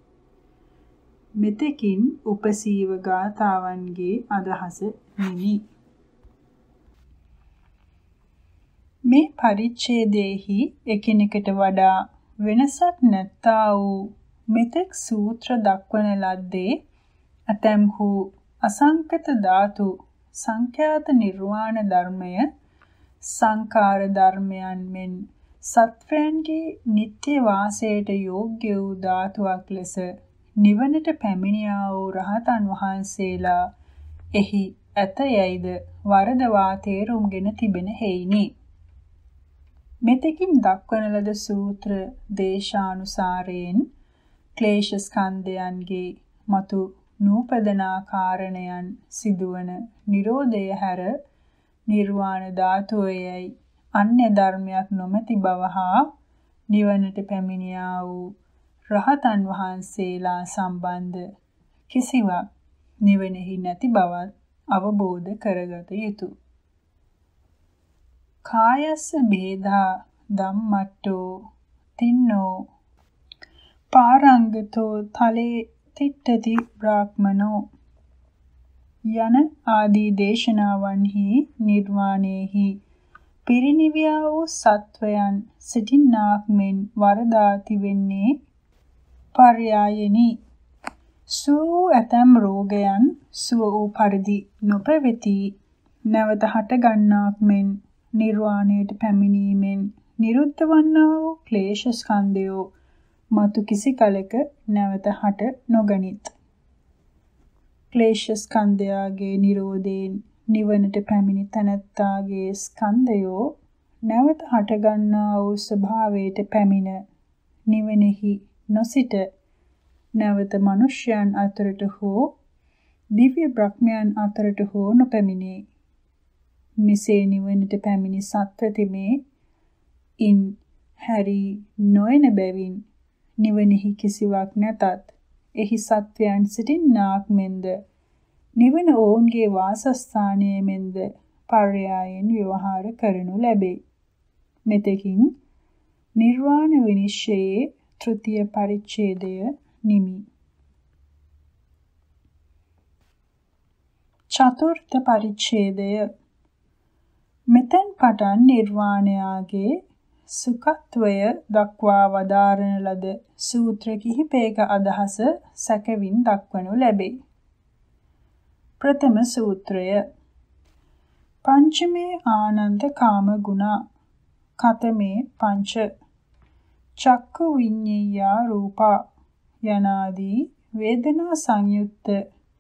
Speaker 2: මෙතෙකින් උපසීව ගාථාවන්ගේ අදහස නිමි. මේ පරිච්ඡේදයේහි එකිනෙකට වඩා වෙනසක් නැත්තා වූ මෙතෙක් සූත්‍ර දක්වන ලද්දේ අතම්හු අසංකත ධාතු සංඛ්‍යාත නිර්වාණ ධර්මය සංකාර ධර්මයන් මෙන් සත්වයන්ගේ නිත්‍ය වාසයට යෝග්‍ය වූ ධාතුවක් ලෙස නිවනට පැමිණියා වූ රහතන් වහන්සේලා එහි ඇත යයිද වරදවා තේරුම්ගෙන තිබෙන හේයිනි. මෙතෙකින් දක්වන ලද සූත්‍ර දේශානුසාරයෙන් ක්ලේශ ස්කන්ධයන්ගේ මතු නූපදනා කාරණයන් සිදුවන නිරෝධය හැර නිර්වාණ ධාතුවේයි අන්‍ය ධර්මයක් නොමැති බව හා නිවනට පැමිණියා වූ රහතන් වහන්සේලා සම්බන්ධ කිසිවක් නිවනෙහි නැති බවත් අවබෝධ කරගත යුතුය. කායස්ස බේධා ධම්මට්ඨෝ තින්නෝ පාරංගතෝ තලේ තිට්ඨති බ්‍රාහ්මනෝ යන ආදී දේශනාවන්හි නිර්වාණයෙහි පිරිනිවියා වූ සත්වයන් සිටින්නාක් මෙන් වරදා තිබෙන්නේ පර්යායෙනි. සුව ඇතැම් රෝගයන් සුව වූ පරිදි නොපැවති නැවත හට ගන්නාක් මෙන් නිර්වාණයට පැමිණීමෙන් නිරුද්ධ වන්නා වූ ක්ලේශ ස්කන්ධයෝ මතු කිසි කලක නැවත හට නොගනිත්. ක්ලේශ ස්කන්ධයාගේ නිරෝධයෙන් නිවනට පැමිණි තැනැත්තාගේ ස්කන්ධයෝ නැවත හට ගන්නා වූ ස්වභාවයට පැමිණ නිවනෙහි නොසිට නැවත මනුෂ්‍යයන් අතරට හෝ දිව්‍ය බ්‍රහ්මයන් අතරට හෝ නොපැමිණේ. මෙසේ නිවනට පැමිණි සත්වතෙමේ ඉන් හැරි නොයන බැවින් නිවනෙහි කිසිවක් නැතත් එහි සත්වයන් සිටින්නාක් මෙන්ද නිවන ඔවුන්ගේ වාසස්ථානයේ මෙන්ද පර්යායෙන් ව්‍යවහාර කරනු ලැබේ. මෙතෙකින් නිර්වාණ විනිශ්චයේ තෘතීය පරිච්ඡේදය නිමි. චතුර්ථ පරිච්ඡේදය. මෙතෙන් පටන් නිර්වාණයාගේ සුඛත්වය දක්වා වදාරන ලද සූත්‍ර කිහිපයක අදහස සැකවින් දක්වනු ලැබේ. ප්‍රථම සූත්‍රය. පංචමේ ආනන්ද කාම ගුණා කතමේ පංච චක්ක විඤ්ඤයා රූපා යනාදී වේදනා සංයුක්ත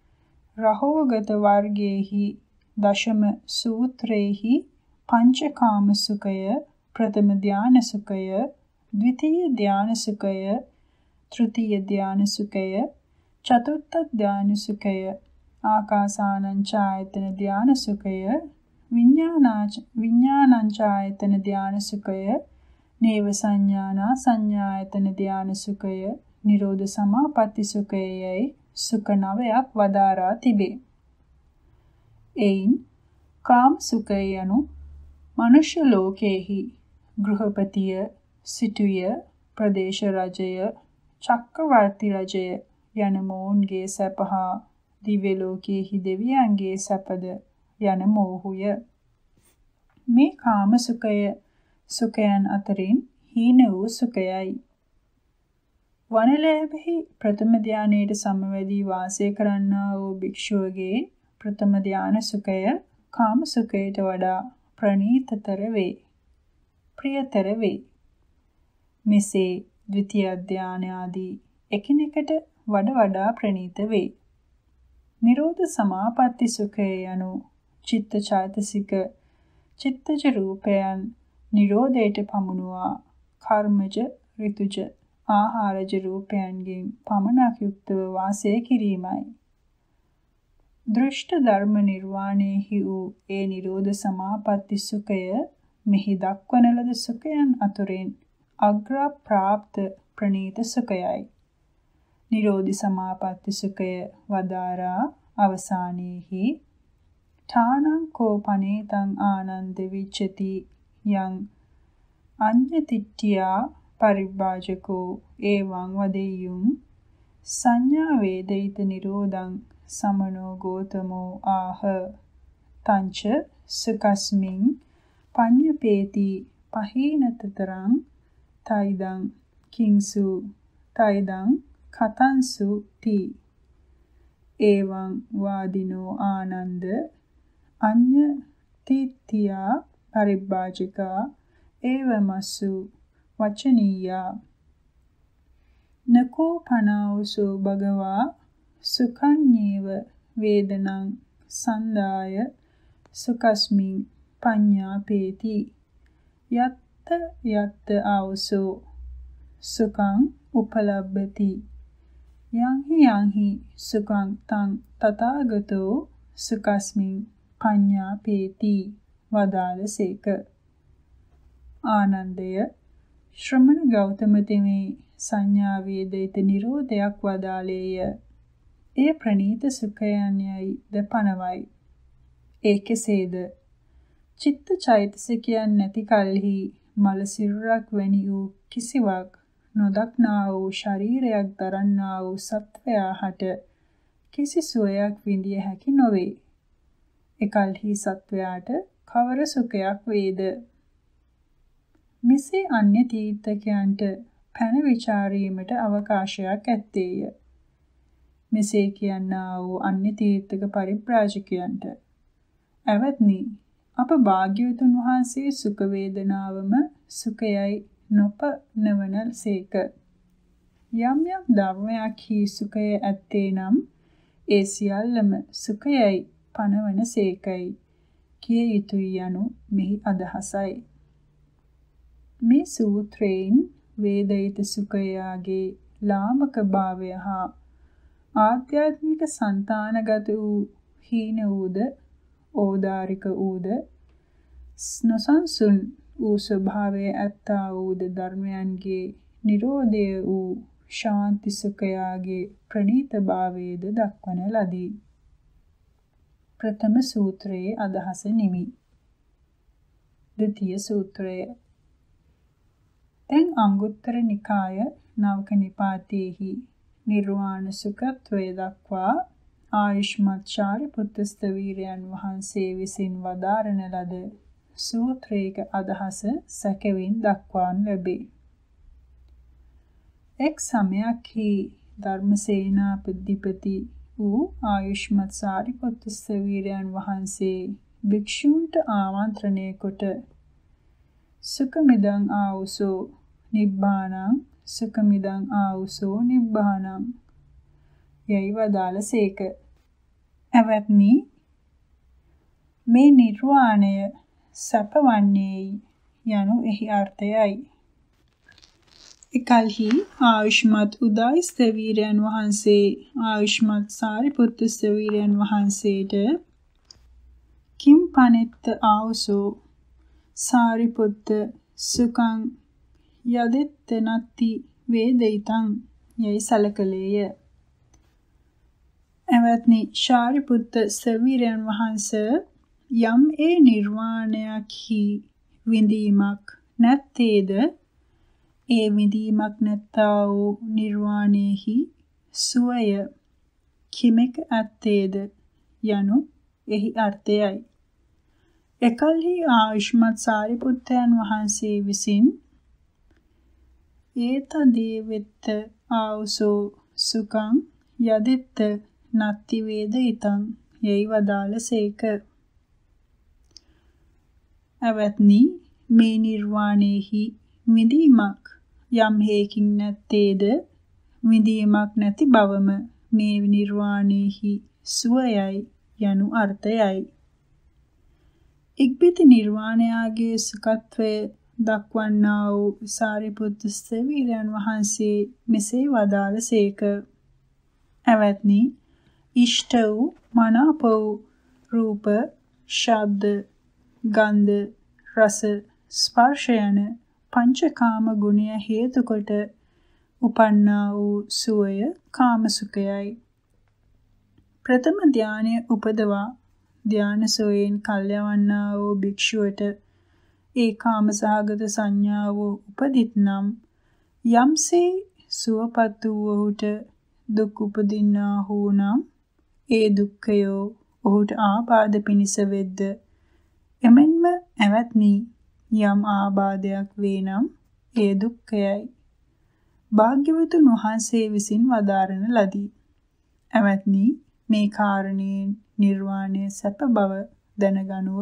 Speaker 2: රහෝගත වර්ගයේහි දශම සූත්‍රයේහි පංචකාම සුඛය, ප්‍රථම ධාන සුඛය, ද්විතීය ධාන සුඛය, තෘතීය ධාන සුඛය, චතුර්ථ ධාන සුඛය, ආකාසානං ඡායතන ධාන සුඛය, විඥානාච විඥානං ඡායතන ධාන සුඛය, නේව සංඥානා සංඥායතන ධාන සුඛය, නිරෝධ සමාපatti සුඛයයි සුඛ නවයක් වදාරා තිබේ. එයින් කාම සුඛය යනු මනුෂ්‍ය ලෝකයේහි ගෘහපතිය, සිටුය, ප්‍රදේශ රජය, චක්‍රවර්ති රජය යන මොවුන්ගේ සැප හා දිව්‍ය ලෝකයේහි දෙවියන්ගේ සැපද යන මෝහුය. මේ කාම සුඛය සුඛයන් අතරින් හීන වූ සුඛයයි. වනලෑබෙහි ප්‍රථම ධානයට සමවැදී වාසය කරන්නා වූ භික්ෂුවගේ ප්‍රථම ධාන සුඛය කාම සුඛයට වඩා ප්‍රණීතතර වේ, ප්‍රියතර වේ. මෙසේ ද්විතීය ධාන ආදී එකිනෙකට වඩා වඩා ප්‍රණීත වේ. නිරෝධ සමාපatti සුඛය යනු චිත්ත චෛතසික චිත්තජ රූපයන් නිරෝධයට පමුණුවා කර්මජ ඍතුජ ආහාරජ රූපයන්ගෙන් පමණක් යුක්තව වාසය කිරීමයි. දෘෂ්ට ධර්ම නිර්වාණයෙහි වූ ඒ නිරෝධ සමාපatti සුඛය මෙහි දක්වන ලද සුඛයන් අතුරින් අග්‍ර ප්‍රාප්ත ප්‍රණීත සුඛයයි. නිරෝධ සමාපatti සුඛය වදාරා අවසානයේහි ඨානං කෝපනේතං ආනන්ද විච්ඡති යං අඤ්ඤතිට්ඨියා පරිභාජකෝ එවං වදෙය්‍යුං සංඥා වේදිත නිරෝධං සමනෝ ගෝතමෝ ආහ තංච සුකස්මින් පඤ්ඤපේති පහීනතරං තයිදං කිංසු තයිදං කතංසු ති එවං වාදිනෝ ආනන්ද අඤ්ඤ තිත්‍යා පරිභාජිකා එවමසු වචනීයා නකෝ පනාවසෝ භගවා සුඛඤ්ඤේව වේදනං සන්දාය සුකස්මින් පඤ්ඤාපේති යත්ත යත්ත ආවසෝ සුඛං උපලබ්බති යංහි යංහි සුඛං තං තථාගතෝ සුකස්මින් පඤ්ඤාපේති වදාළසේක. ආනන්දය ශ්‍රමණ ගෞතම තෙමේ සංඥා වේදිත නිරෝධයක් වදාළේය. ඒ ප්‍රණීත සුඛයන්යයි ද පනවයි. ඒ කෙසේද? චිත්ත චෛතසිකයන් නැති කල්හි මල සිරුරක් වැනි වූ කිසිවක් නොදක්නා වූ ශරීරයක් දරන්නා වූ සත්වයා හට කිසි සුවයක් විඳිය හැකි නොවේ. එකල්හි සත්වයාට කවර සුඛයක් වේද? මෙසේ අන්‍ය තීර්ථකයන්ට පැන විචාරීමට අවකාශයක් ඇත්තේය. මෙසේ කියන්නා වූ අන්‍ය තීර්ථක පරිබ්‍රාජකයන්ට. එවත්නි, අප භාග්‍යවතුන් වහන්සේ සුඛ වේදනාවම සුඛයයි නොපනවන සේක. යම් යම් ධර්මයක් හි සුඛය ඇත්තේ නම් ඒ සියල්ලම සුඛයයි පනවන සේකයි කිය යුතුය යනු මෙහි අදහසයි. මේ සූත්‍රයෙන් වේදිත සුඛයාගේ ලාමක භාවය හා ආධ්‍යාත්මික సంతానගත වූ හීන වූද ඕදාරික වූද නොසන්සුන් වූ ස්වභාවයේ ඇත්තා වූද ධර්මයන්ගේ නිරෝධය වූ ශාන්ති සුඛයාගේ ප්‍රණීත භාවයේද දක්වන ලදී. ප්‍රථම සූත්‍රයේ අදහස නිමි. ද්විතීය සූත්‍රය. දැන් අංගුත්තර නිකාය නවක නිපාතේහි නිර්වාණ සුඛත්වය දක්වා ආයුෂ්මත් ශාරිපුත්ත ස්තවීරයන් වහන්සේ විසින් වදාරන ලද සූත්‍රයක අදහස සැකෙවින් දක්වාන් ලැබේ. එක් සමයක්හි ධර්මසේනාපතිපති වූ ආයුෂ්මත් ශාරිපුත්ත ස්තවීරයන් වහන්සේ භික්ෂූන්ට ආමන්ත්‍රණය කොට සුඛමිදං ආවුසෝ නිබ්බානං සුඛමිදං ආවුසෝ නිබ්බානං යයි වදාළසේක. එවත්නි, මේ නිර්වාණය සැපවන්නේයි යනු එහි අර්ථයයි. එකල්හි ආයුෂ්මත් උදායි ස්තවීරයන් වහන්සේ ආයුෂ්මත් සාරිපුත්ත ස්තවීරයන් වහන්සේට කිම් පනෙත්ත ආවුසෝ සාරිපුත්ත සුඛං යදෙත්ත නත්ති වේදිතං යයි සලකලේය. එවත්නි, ශාරිපුත්ත ස්තවීරයන් වහන්සේ යම් ඒ නිර්වාණයක්හි විඳීමක් නැත්තේද ඒ විඳීමක් නැත්තා වූ නිර්වාණයෙහි සුවය කිමෙක ඇත්තේද යනු එහි අර්ථයයි. එකල්හි ආයුෂ්මත් සාරිපුත්තයන් වහන්සේ විසින් ඒතදේවෙත්ත ආවුසෝ සුඛං යදෙත්ත නත්ති වේදිතං යයි වදාළසේක. එවත්නි, මේ නිර්වාණයෙහි විඳීමක් යම් හේකින් නැත්තේද විඳීමක් නැති බවම මේ නිර්වාණයෙහි සුවයයි යනු අර්ථයයි. ඉක්බිති නිර්වාණයාගේ සුඛත්වය දක්වන්නා වූ සාරිපුත්ත ස්තවීරයන් වහන්සේ මෙසේ වදාළසේක. එවත්නි, ඉෂ්ට වූ මනාප වූ රූප, ශබ්ද, ගන්ධ, රස, ස්පර්ශ යන පංචකාම ගුණය හේතු කොට උපන්නා වූ සුවය කාමසුඛයයි. ප්‍රථම ධානය උපදවා ධාන සෝයෙන් කල්යවන්නා වූ භික්ෂුවට ඒ කාමසහගත සංඥාව උපදිත්නම් යම්සේ සුවපත් වූ දුක් උපදින්නා වූනම් ඒ දුක්ඛයෝ ඔහුට ආබාධ පිණිස වෙද්ද. එමෙන්ම එවත්නි, යම් ආබාධයක් වේනම් ඒ දුක්ඛයයි. භාග්‍යවතුන් වහන්සේ විසින් වදාරන ලදී. එවත්නි, මේ කාරණේ නිර්වාණය සැප බව දැනගනුව.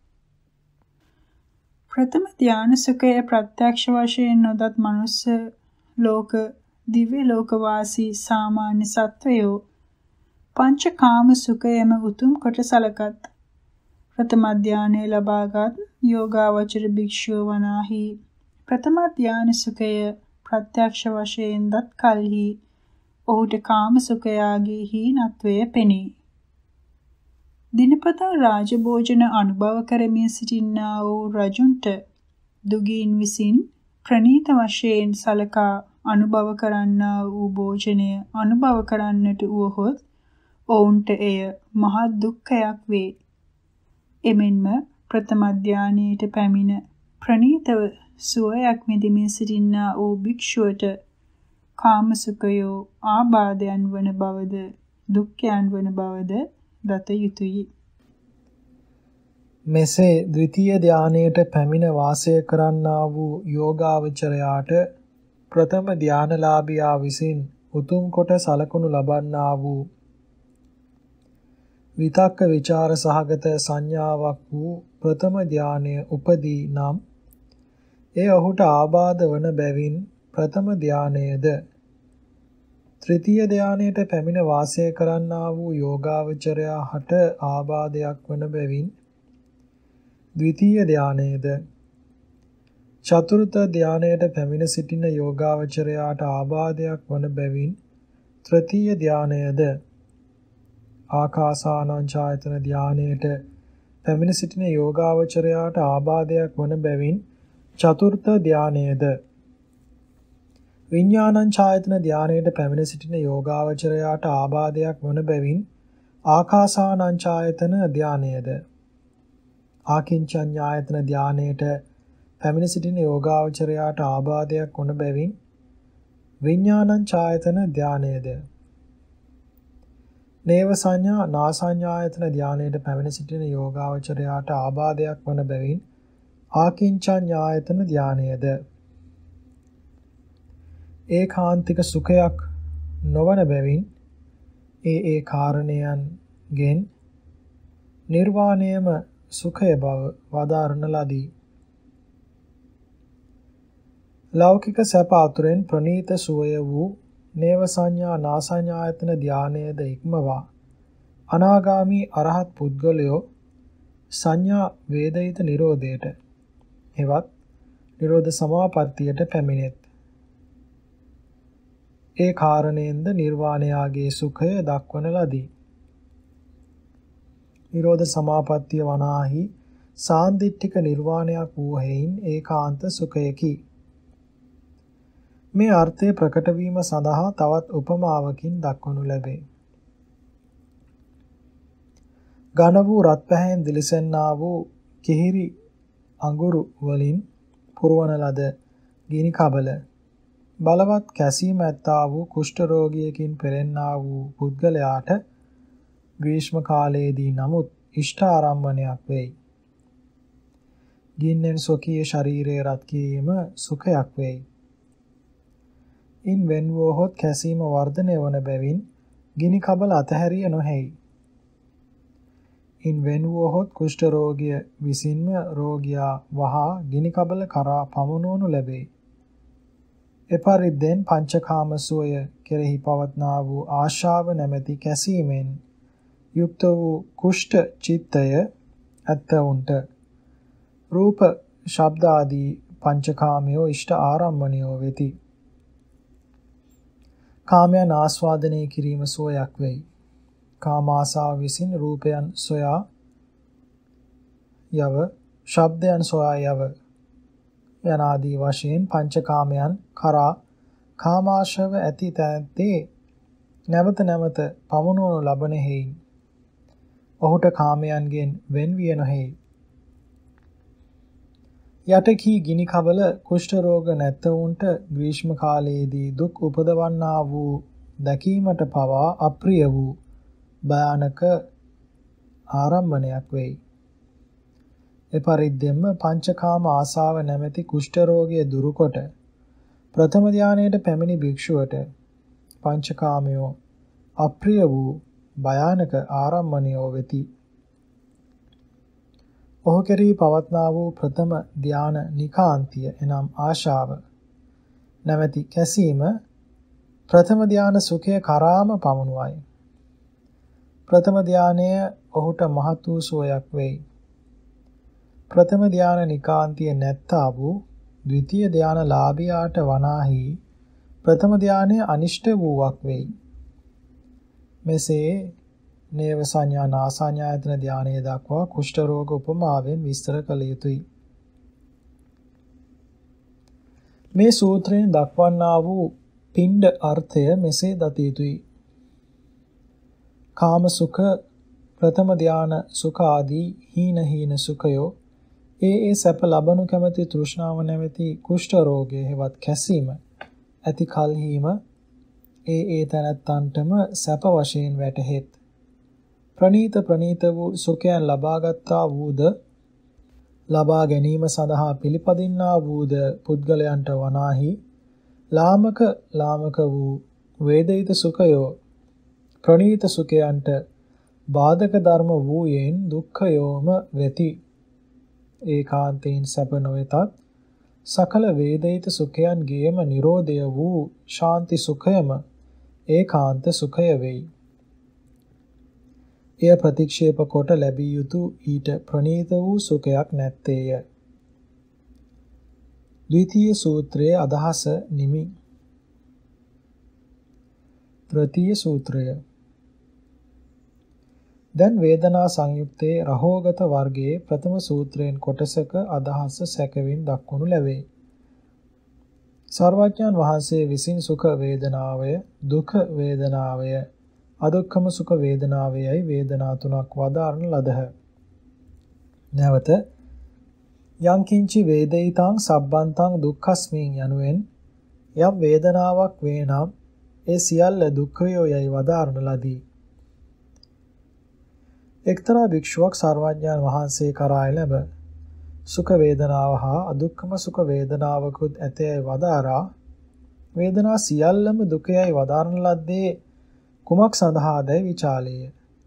Speaker 2: ප්‍රථම ධාන සුඛය ප්‍රත්‍යක්ෂ වශයෙන් නොදත් මනුස්ස ලෝක, දිව්‍ය ලෝක වාසී සාමාන්‍ය සත්වයෝ පංචකාම සුඛයම උතුම් කොට සලකත්. ප්‍රථම ධානය ලබාගත් යෝගාවචර භික්ෂුව වනාහි ප්‍රථම ධාන සුඛය ප්‍රත්‍යක්ෂ වශයෙන් දත් කලෙහි ඔහුට කාම සුඛයාගේ හීනත්වය පෙනේ. දිනපතා රාජභෝජන අනුභව කරමින් සිටින්නා වූ රජුන්ට දුගීන් විසින් ප්‍රණීත වශයෙන් සලකා අනුභව කරන්නා වූ භෝජනය අනුභව කරන්නට වුවහොත් ඔවුන්ට එය මහත් දුක්ඛයක් වේ. එමෙන්ම ප්‍රථම ධානයට පැමිණ ප්‍රණීතව සුවයක් විඳිමින් සිටින්නා වූ භික්ෂුවට කාම සුඛයෝ ආබාධයන් වන බවද දුක්ඛයන් වන බවද දත යුතුය.
Speaker 1: මෙසේ ද්විතීය ධානයට පැමිණ වාසය කරන්නා වූ යෝගාවචරයාට ප්‍රථම ධානලාභියා විසින් උතුම් කොට සලකනු ලබන්නා වූ විතක්ක ਵਿਚාර සහගත සංඥාවක් වූ ප්‍රථම ධානය උපදී නම් එය ඔහුට ආබාධ වන බැවින් ප්‍රථම ධානයේද ත්‍රිතීය ධානයට පැමිණ වාසය කරන්නා වූ යෝගාවචරයා හට ආබාධයක් වන බැවින් ද්විතීය ධානයේද චතුර්ථ ධානයට පැමිණ සිටින යෝගාවචරයාට ආබාධයක් වන බැවින් තෘතීය ධානයේද ආකාසානංචායතන ධානයට පැමිණ සිටින යෝගාවචරයාට ආබාධයක් වන බැවින් චතුර්ථ ධානයේද විඥානංචායතන ධානයට පැමිණ සිටින යෝගාවචරයාට ආබාධයක් වන බැවින් ආකාසානංචායතන ධානයේද ආකින්චඤ්ඤායතන ධානයට පැමිණ සිටින යෝගාවචරයාට ආබාධයක් වන බැවින් විඥානංචායතන ධානයේද නේව සංඥා නාසඤ්ඤායතන ධානයට පැමිණ සිටින යෝගාවචරයාට ආබාධයක් වන බැවින් ආකින්චඤ්ඤායතන ධානයේද ඒකාන්තික සුඛයක් නොවන බැවින් ඒ ඒ කාරණයන්ගෙන් නිර්වාණයම සුඛය බව වදාරන ලදී. ලෞකික සැප අතුරෙන් ප්‍රණීත සුවය වූ නේව සංඥා නාසඤ්ඤායතන ධානයේද ඉක්මවා අනාගාමී අරහත් පුද්ගලයෝ සංඥා වේදිත නිරෝධයට එවත් නිරෝධ සමාපත්තියට පැමිණෙත්. ඒ කාරණයෙන්ද නිර්වාණයාගේ සුඛය දක්වන ලදී. නිරෝධ සමාපත්තිය වනාහි සාන්දිට්ඨික නිර්වාණයක් වූ හේයින් ඒකාන්ත සුඛයකි. මේ අර්ථය ප්‍රකට වීම සඳහා තවත් උපමාවකින් දක්වනු ලැබේ. ඝන වූ රත් පැහැයෙන් දිලිසෙන්නා වූ කිහිරි අඟුරු වලින් පුරවන ලද ගිනි කබල බලවත් කැසීම ඇත්තා වූ කුෂ්ඨ රෝගියකින් පෙළෙන්නා වූ පුද්ගලයාට ග්‍රීෂ්ම කාලයේදී නමුත් ඉෂ්ඨ ආරම්භණයක් වෙයි. ගින්නෙන් සොකී ශරීරයේ රත් කිරීම සුඛයක් වෙයි. ඉන් වෙන් වූහොත් කැසීම වර්ධනය වන බැවින් ගිනි කබල අතහැරිය නොහැයි. ඉන් වෙන් වූහොත් කුෂ්ඨ රෝගිය විසින්ම රෝගියා වහා ගිනි කබල කරා පමුණවනු ලැබේ. එපරිද්දෙන් පංචකාම සෝය කෙරෙහි පවත්නා වූ ආශාව නැමැති කැසීමෙන් යුක්ත වූ කුෂ්ඨ චිත්තය ඇත්තවුන්ට රූප ශබ්ද ආදී පංචකාමයෝ ඉෂ්ඨ ආරම්මණයෝ වෙති. කාමයන් ආස්වාදනය කිරීම සෝයක් වෙයි. කාමාසාව විසින් රූපයන් සොයා යව ශබ්දයන් සොයා යව යනාදී වශයෙන් පංචකාමයන් කරා කාමාශව ඇති තැත්තේ නැවත නැවත පමුණවනු ලබන හේයින් ඔහුට කාමයන්ගෙන් වෙන් විය නොහැයි. යටකී ගිනි කබල කුෂ්ඨ රෝග නැත්තවුන්ට ග්‍රීෂ්ම කාලයේදී දුක් උපදවන්නා වූ දැකීමට පවා අප්‍රිය වූ භයානක ආරම්භණයක් වෙයි. එපරිද්දෙන්ම පංචකාම ආසාව නැමැති කුෂ්ඨ රෝගය දුරුකොට ප්‍රථම ධානයට පැමිණි භික්ෂුවට පංචකාමයෝ අප්‍රිය වූ භයානක ආරම්මණයෝ වෙති. ඔහු කෙරෙහි පවත්නා වූ ප්‍රථම ධාන නිකාන්තිය එනම් ආශාව නැමැති කැසීම ප්‍රථම ධාන සුඛය කරාම පමුණුවයි. ප්‍රථම ධානය ඔහුට මහත් වූ සුවයක් වෙයි. ප්‍රථම ධාන නිකාන්තිය නැත්තා වූ ද්විතීය ධාන ලාභියාට වනාහි ප්‍රථම ධානය අනිෂ්ඨ වූවක් වෙයි. මෙසේ නේව සංඥා නාසඤ්ඤායතන ධානයේ දක්වා කුෂ්ඨ රෝග උපමාවෙන් විස්තර කළ යුතුය. මේ සූත්‍රයෙන් දක්වන්නා වූ පිණ්ඩ අර්ථය මෙසේ දත යුතුය. කාම සුඛ ප්‍රථම ධාන සුඛ ආදී හීන හීන සුඛයෝ ඒ ඒ සැප ලබනු කැමැති තෘෂ්ණාව නැමැති කුෂ්ඨ රෝගයේ හෙවත් කැසීම ඇති කල්හිම ඒ ඒ තනත්තන්ටම සැප වශයෙන් වැටහෙත්. ප්‍රණීත ප්‍රණීත වූ සුඛයන් ලබාගත්තා වූද ලබා ගැනීම සඳහා පිළිපදින්නා වූද පුද්ගලයන්ට වනාහි ලාමක ලාමක වූ වේදිත සුඛයෝ ප්‍රණීත සුඛයන්ට බාධක ධර්ම වූයෙන් දුක්ඛයෝම වෙති. ඒකාන්තයෙන් සැප නොවෙතත් සකල වේදිත සුඛයන්ගේම නිරෝධය වූ ශාන්ති සුඛයම ඒකාන්ත සුඛය වෙයි. එය ප්‍රතික්ෂේප කොට ලැබිය යුතු ඊට ප්‍රණීත වූ සුඛයක් නැත්තේය. ද්විතීය සූත්‍රයේ අදහස නිමි. තෘතීය සූත්‍රය. දැන් වේදනා සංයුත්තේ රහෝගත වර්ගයේ ප්‍රථම සූත්‍රයෙන් කොටසක අදහස සැකවින් දක්වනු ලැබේ. සර්වඥාන් වහන්සේ විසින් සුඛ වේදනාවය, දුක් වේදනාවය, අදුක්ඛම සුඛ වේදනාවයයි වේදනා තුනක් වදාරන ලදහ. නැවත යං කිංචි වේදිතං සබ්බන්තං දුක්ඛස්මින් යනුවෙන් යම් වේදනාවක් වේ නම් ඒ සියල්ල දුක්ඛයෝ යයි වදාරන ලදී. එක්තරා භික්ෂුවක් සර්වඥාන් වහන්සේ කරා එළඹ සුඛ වේදනාව හා අදුක්ඛම සුඛ වේදනාවකුත් ඇතැයි වදාරා වේදනා සියල්ලම දුකයයි වදාරන ලද්දේ කුමක් සඳහාදැයි විචාලේය.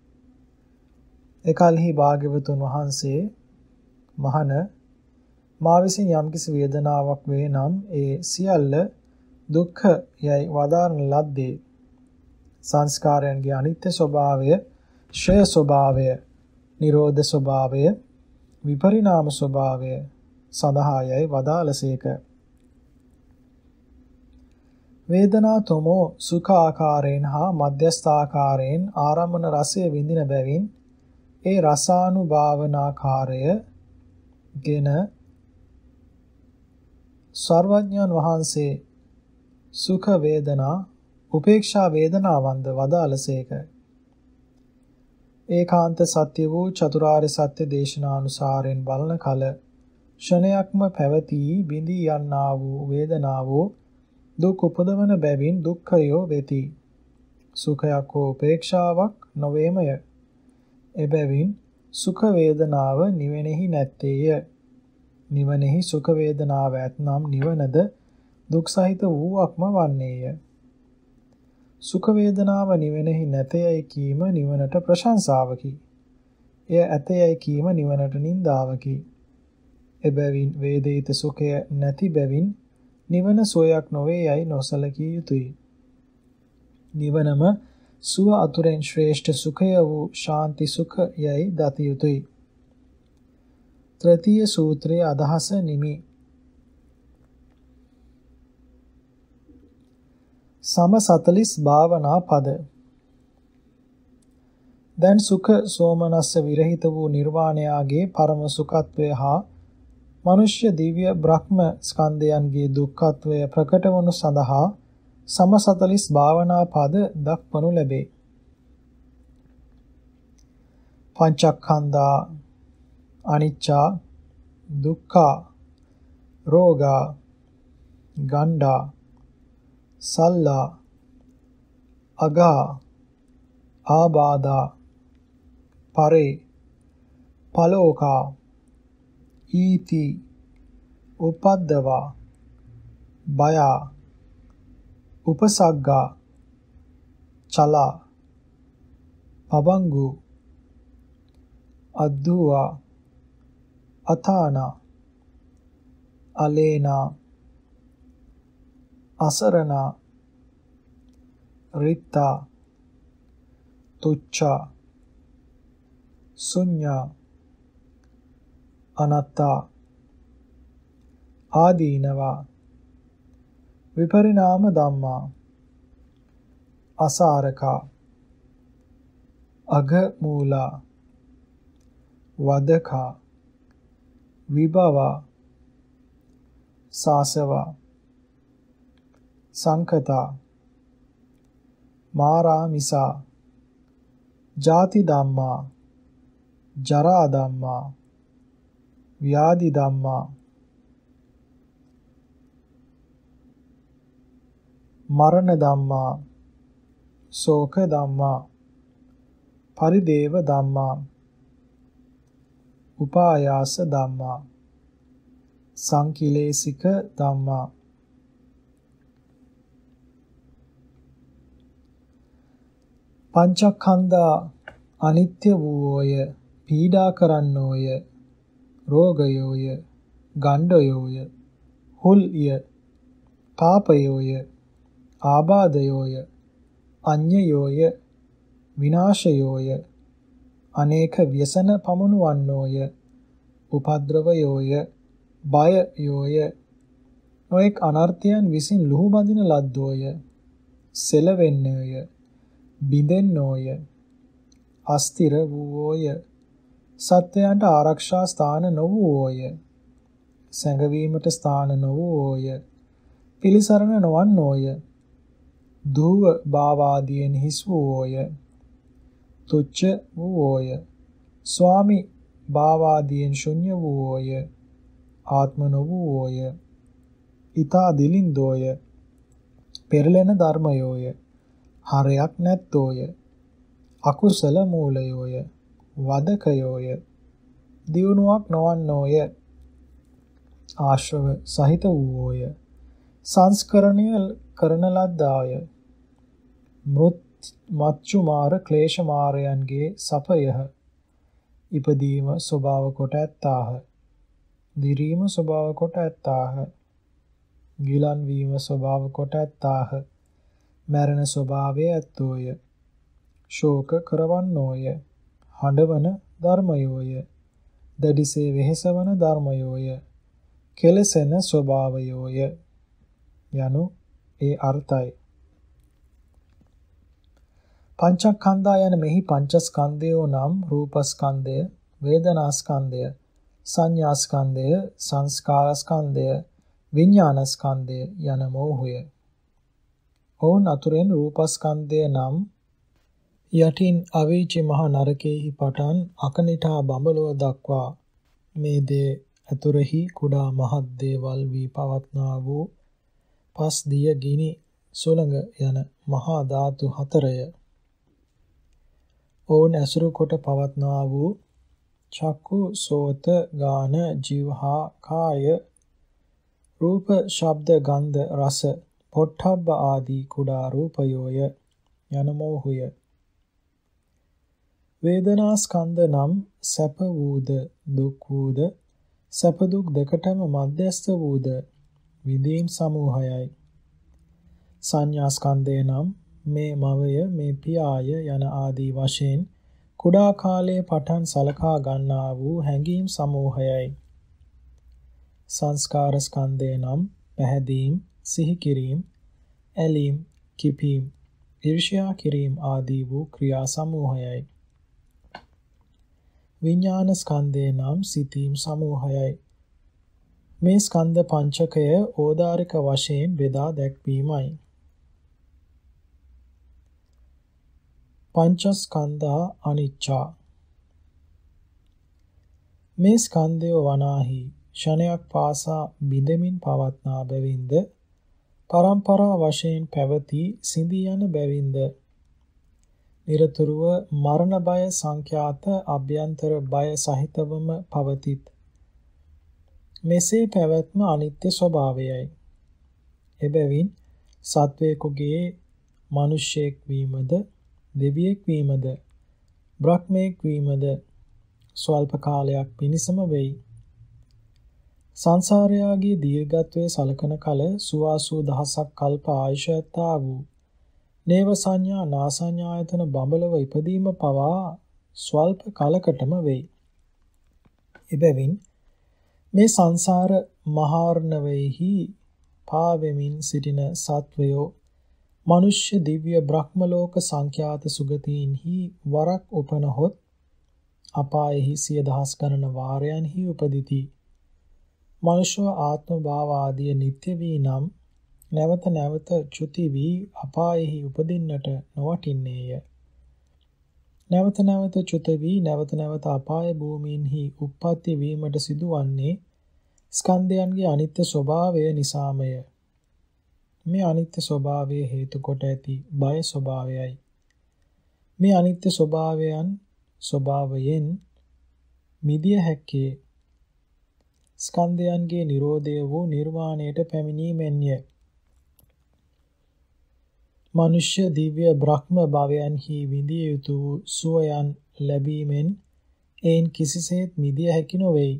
Speaker 1: එකල්හි භාග්‍යවතුන් වහන්සේ මහණ මා විසින් යම්කිසි වේදනාවක් වේ නම් ඒ සියල්ල දුක්ඛ යයි වදාරන ලද්දේ සංස්කාරයන්ගේ අනිත්‍ය ස්වභාවය, ක්ෂය ස්වභාවය, නිරෝධ ස්වභාවය, විපරිණාම ස්වභාවය සඳහායයි වදාළසේක. වේදනා තොමෝ සුඛ ආකාරයෙන් හා මධ්‍යස්ථ ආකාරයෙන් ආරම්මන රසය විඳින බැවින් ඒ රසානුභාවනාකාරය ගෙන සර්වඥාන් වහන්සේ සුඛ වේදනා උපේක්ෂා වේදනාවන්ද වදාළසේක. ඒකාන්ත සත්‍ය වූ චතුරාර්ය සත්‍ය දේශනානුසාරයෙන් බලන කල ක්ෂණයක්ම පැවති බිඳී යන්නා වූ වේදනාවෝ දුක් උපදවන බැවින් දුක්ඛයෝ වෙති. සුඛයක් හෝ උපේක්ෂාවක් නොවේමය. එබැවින් සුඛ වේදනාව නිවෙනෙහි නැත්තේය. නිවනෙහි සුඛ වේදනාව ඇතනම් නිවනද දුක් සහිත වූවක්ම වන්නේය. සුඛ වේදනාව නිවෙනෙහි නැතයයි කීම නිවනට ප්‍රශංසාවකි. එය ඇතයයි කීම නිවනට නින්දාවකි. එබැවින් වේදිත සුඛය නැති බැවින් නිවන සෝයක් නොවේ යයි නොසලකිය යුතුය. නිවනම සුව අතුරෙන් ශ්‍රේෂ්ඨ සුඛය වූ ශාන්ති සුඛ යයි දත යුතුය. තෘතීය සූත්‍රයේ අදහස නිමි. සම සතලිස් භාවනා පද. දැන් සුඛ සෝමනස්ස විරහිත වූ නිර්වාණයාගේ පරම සුඛත්වය හා මනුෂ්‍ය දිව්‍ය බ්‍රහ්ම ස්කන්ධයන්ගේ දුක්ඛත්වය ප්‍රකට වනු සඳහා සම සතලිස් භාවනා පද දක්වනු ලැබේ. පංචස්කන්ධා අනිච්චා දුක්ඛා රෝගා ගණ්ඩා සල්ලා අගා ආබාධා පරේ පලෝකා ඊති උපද්දවා බය උපසග්ගා චලා පබංගු අද්දුවා අතානා අලේනා අසරණා රිත්තා තුච්ඡා ශුඤ්ඤා අනත්තා ආදීනවා විපරිණාම ධම්මා අසාරකා අග මූලා වදකා විභවා සාසවා සංකතා මාරාමිසා ජාති ධම්මා ජරා ධම්මා ව්‍යාධි ධම්මා මරණ ධම්මා ශෝක ධම්මා පරිදේව ධම්මා උපායාස ධම්මා සංකිලේශික ධම්මා පංචස්කන්ධා අනිත්‍ය වූෝය, පීඩා කරන්නෝය, රෝගයෝය, ගණ්ඩයෝය, හුල්ය, පාපයෝය, ආබාධයෝය, අඤ්ඤයෝය, විනාශයෝය, අනේක ව්‍යසන පමුණුවන්නෝය, උපද්‍රවයෝය, බයයෝය, නොඑක් අනර්ථයන් විසින් ලුහු බඳින ලද්දෝය, සෙලවෙන්නෝය, බිඳෙන්නෝය, අස්තිර වූෝය, සත්වයන්ට ආරක්ෂා ස්ථාන නොවූෝය, සැඟවීමට ස්ථාන නොවූෝය, පිළිසරණ නොවන්නෝය, දුව භාවාදීන් හිස් වූෝය, තුච්ච වූෝය, ස්වාමි භාවාදීන් ශුන්‍ය වූෝය, ආත්ම නොවූෝය, ඊතා දිලින්දෝය, පෙරලෙන ධර්මයෝය, හරයක් නැත්තෝය, අකුසල මූලයෝය, වදකයෝය, දියුණුවක් නොවන්නෝය, ආශ්‍රව සහිත වූෝය, සංස්කරණය කරන ලද්දාය, මෘත් මච්චු මාර ක්ලේශ මාරයන්ගේ සපයහ, ඉපදීම ස්වභාව කොට ඇත්තාහ, දිරීම ස්වභාව කොට ඇත්තාහ, ගිලන් වීම ස්වභාව කොට ඇත්තාහ, මරණ ස්වභාවය ඇත්තෝය, ශෝක කරවන්නෝය, හඬවන ධර්මයෝය, දැඩිසේ වෙහෙසවන ධර්මයෝය, කෙලසෙන ස්වභාවයෝය යනු ඒ අර්ථයි. පංචස්කන්ධා යන මෙහි පංචස්කන්ධයෝ නම් රූපස්කන්ධය, වේදනාස්කන්ධය, සංඥාස්කන්ධය, සංස්කාරස්කන්ධය, විඥානස්කන්ධය යන මෝහය. ඔවුන් අතුරෙන් රූපස්කන්ධය නම් යටින් අවීචි මහ නරකයේහි පටන් අකනිටා බඹලොව දක්වා මේ දේ අතුරෙහි කුඩා මහත් දේවල් වී පවත්නා වූ පස් දිය ගිනි සුළඟ යන මහා ධාතු හතරය. ඔවුන් ඇසුරු කොට පවත්නා වූ චක්කු, සෝත, ගාන, જીවහා, කාය, රූප, ශබ්ද, ගන්ධ, රස, පොට්ටබ්බ ආදී කුඩා රූපයෝය යන මෝහය. වේදනා ස්කන්ධ නම් සැප වූද, දුක් වූද, සැප දුක් දෙකටම මධ්‍යස්ථ වූද විදීම් සමූහයයි. සංඥා ස්කන්ධය නම් මේ මවය, මේ පියාය යන ආදී වශයෙන් කුඩා කාලයේ පටන් සලකා ගන්නා වූ හැඟීම් සමූහයයි. සංස්කාර ස්කන්ධය නම් පැහැදීම්, සිහි කිරීම, ඇලීම්, කිපීම්, ඊර්ෂ්‍යා කිරීම ආදී වූ ක්‍රියා සමූහයයි. විඥාන ස්කන්ධය නම් සිතීම් සමූහයයි. මේ ස්කන්ධ පංචකය ඕදාරික වශයෙන් බෙදා දැක්වීමයි. පංචස්කන්ධා අනිච්චා. මේ ස්කන්ධය වනාහි ෂණයක් පාසා බිඳමින් පවත්නා බැවින්ද, පරම්පරා වශයෙන් පැවති සිඳී යන බැවින්ද, නිරතුරුව මරණ බය සංඛ්‍යාත අභ්‍යන්තර බය සහිතවම පවතිත්. මෙසේ පැවැත්ම අනිත්‍ය ස්වභාවයයි. එබැවින් සත්වයෙකුගේ මිනිසෙක් වීමද, දෙවියෙක් වීමද, බ්‍රහ්මයෙක් වීමද ස්වල්ප කාලයක් පිණිසම වෙයි. සංසාරයාගේ දීර්ඝත්වයේ සලකන කල සුවාසූ දහසක් කල්ප ආයුෂයතා වූ නේව සංඥා නාසඤ්ඤායතන බඹලව ඉපදීම පවා ස්වල්ප කලකටම වෙයි. එබැවින් මේ සංසාර මහාර්ණවෙහි පාවෙමින් සිටින සත්වයෝ මනුෂ්‍ය දිව්‍ය බ්‍රහ්ම ලෝක සංඛ්‍යාත සුගතීන්හි වරක් උපනහොත් අපායෙහි සිය දහස් ගණන වාරයන්හි උපදිති. මනුෂ්‍ය ආත්ම භාව ආදී නිට්ටය වී නම් නැවත නැවත චුති වී අපායෙහි උපදින්නට නොවටින්නේය. නැවත නැවත චුත වී නැවත නැවත අපාය භූමීන්හි උප්පත්ති වීමට සිදුවන්නේ ස්කන්ධයන්ගේ අනිත්‍ය ස්වභාවය නිසාමය. මේ අනිත්‍ය ස්වභාවය හේතු කොට ඇති බය ස්වභාවයයි. මේ අනිත්‍ය ස්වභාවයන් ස්වභාවයෙන් මිදිය හැක්කේ ස්කන්ධයන්ගේ නිරෝධය වූ නිර්වාණයට පැමිණීමෙන්ය. මනුෂ්‍ය දිව්‍ය බ්‍රහ්ම භවයන්හි විඳිය යුතු සුවයන් ලැබීමෙන් එයින් කිසිසේත් මිදිය හැකි නොවේයි.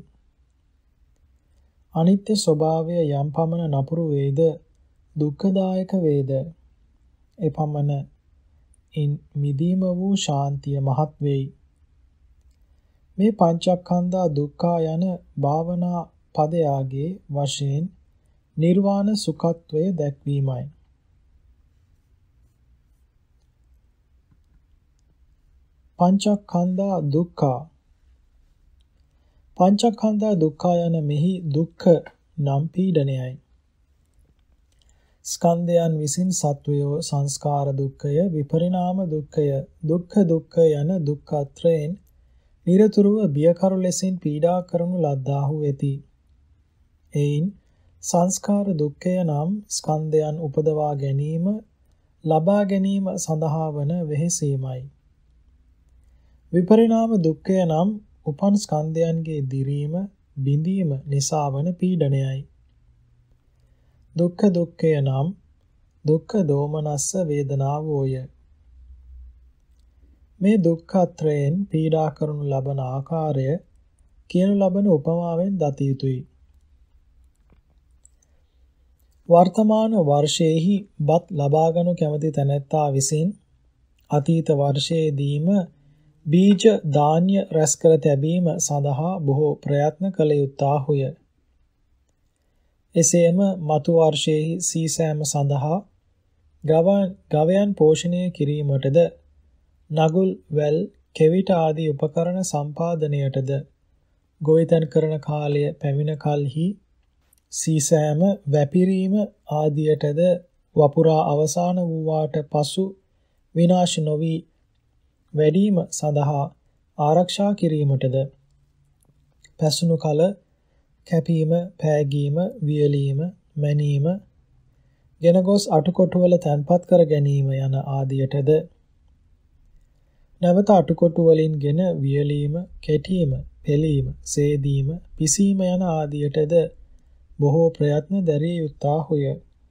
Speaker 1: අනිත්‍ය ස්වභාවය යම් පමණ නපුරු වේද දුක්ඛදායක වේද එපමණ ඉන් මිදීම වූ ශාන්තිය මහත් වෙයි. මේ පංචස්කන්ධා දුක්ඛා යන භාවනා පදයාගේ වශයෙන් නිර්වාණ සුඛත්වය දැක්වීමයි. පංචස්කන්ධා දුක්ඛා පංචස්කන්ධා දුක්ඛා යන මෙහි දුක්ඛ නම් පීඩනයයි. ස්කන්ධයන් විසින් සත්වයෝ සංස්කාර දුක්ඛය, විපරිණාම දුක්ඛය, දුක්ඛ දුක්ඛ යන දුක්ඛත්‍රයෙන් නිරතුරුව බියකරු ලෙසින් පීඩා කරනු ලද්දාහු වෙති. එයින් සංස්කාර දුක්ඛය නම් ස්කන්ධයන් උපදවා ගැනීම, ලබා ගැනීම සඳහා වන වෙහෙසීමයි. විපරිණාම දුක්ඛය නම් උපන් ස්කන්ධයන්ගේ දිරීම, බිඳීම නිසා වන පීඩනයයි. දුක්ඛ දුක්ඛය නම් දුක්ඛ දෝමනස්ස වේදනාවෝය. මේ දුක්ඛත්‍රයෙන් පීඩා කරනු ලබන ආකාරය කියනු ලබන උපමාවෙන් දත යුතුය. වර්තමාන වර්ෂයේහි බත් ලබාගනු කැමති තැනැත්තා විසින් අතීත වර්ෂයේදීම බීජ ධාන්‍ය රැස් කර තැබීම සඳහා බොහෝ ප්‍රයත්න කළ යුත්තාහුය. එසේම මතු වර්ෂයේහි සීසෑම සඳහා ගවයන් පෝෂණය කිරීමටද නගුල් වැල් කෙවිට ආදී උපකරණ සම්පාදනයටද ගොවිතැන් කරන කාලය පැමිණ කලෙහි සීසෑම වැපිරීම ආදියටද වපුරා අවසාන වූවාට පසු විනාශ නොවි වැඩිම සඳහා ආරක්ෂා කිරීමටද පැසුණු කල කැපීම, පෑගීම, වියලීම, මැනීම, ගෙන ගොස් අටකොටුවල තැන්පත් කර ගැනීම යන ආදියටද නැවත අටකොටු වලින් ගෙන වියලීම, කෙටීම, පෙලීම, සේදීම, පිසීම යන ආදියටද බොහෝ ප්‍රයත්න දැරිය යුත්තාහුය.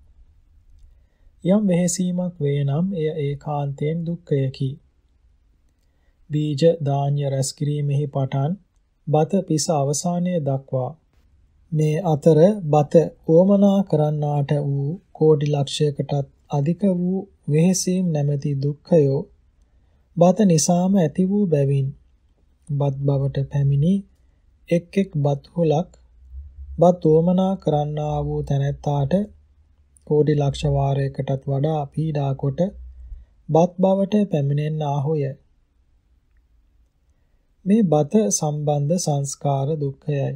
Speaker 1: යම් වෙහෙසීමක් වේ නම් එය ඒකාන්තයෙන් දුක්ඛයකි. බීජ ධාන්‍ය රැස් කිරීමෙහි පටන් බත පිස අවසානයේ දක්වා මේ අතර බත ඕමනා කරන්නාට වූ කෝටි ලක්ෂයකටත් අධික වූ වෙහෙසීම් නැමැති දුක්ඛයෝ බත නිසාම ඇති වූ බැවින් බත් බවට පැමිණි එක් එක් බත් හුලක් බත් ඕමනා කරන්නා වූ තැනැත්තාට කෝටි ලක්ෂ වාරයකටත් වඩා පීඩා කොට බත් බවට පැමිණෙන්නාහුය. මේ බත සම්බන්ධ සංස්කාර දුක්ඛයයි.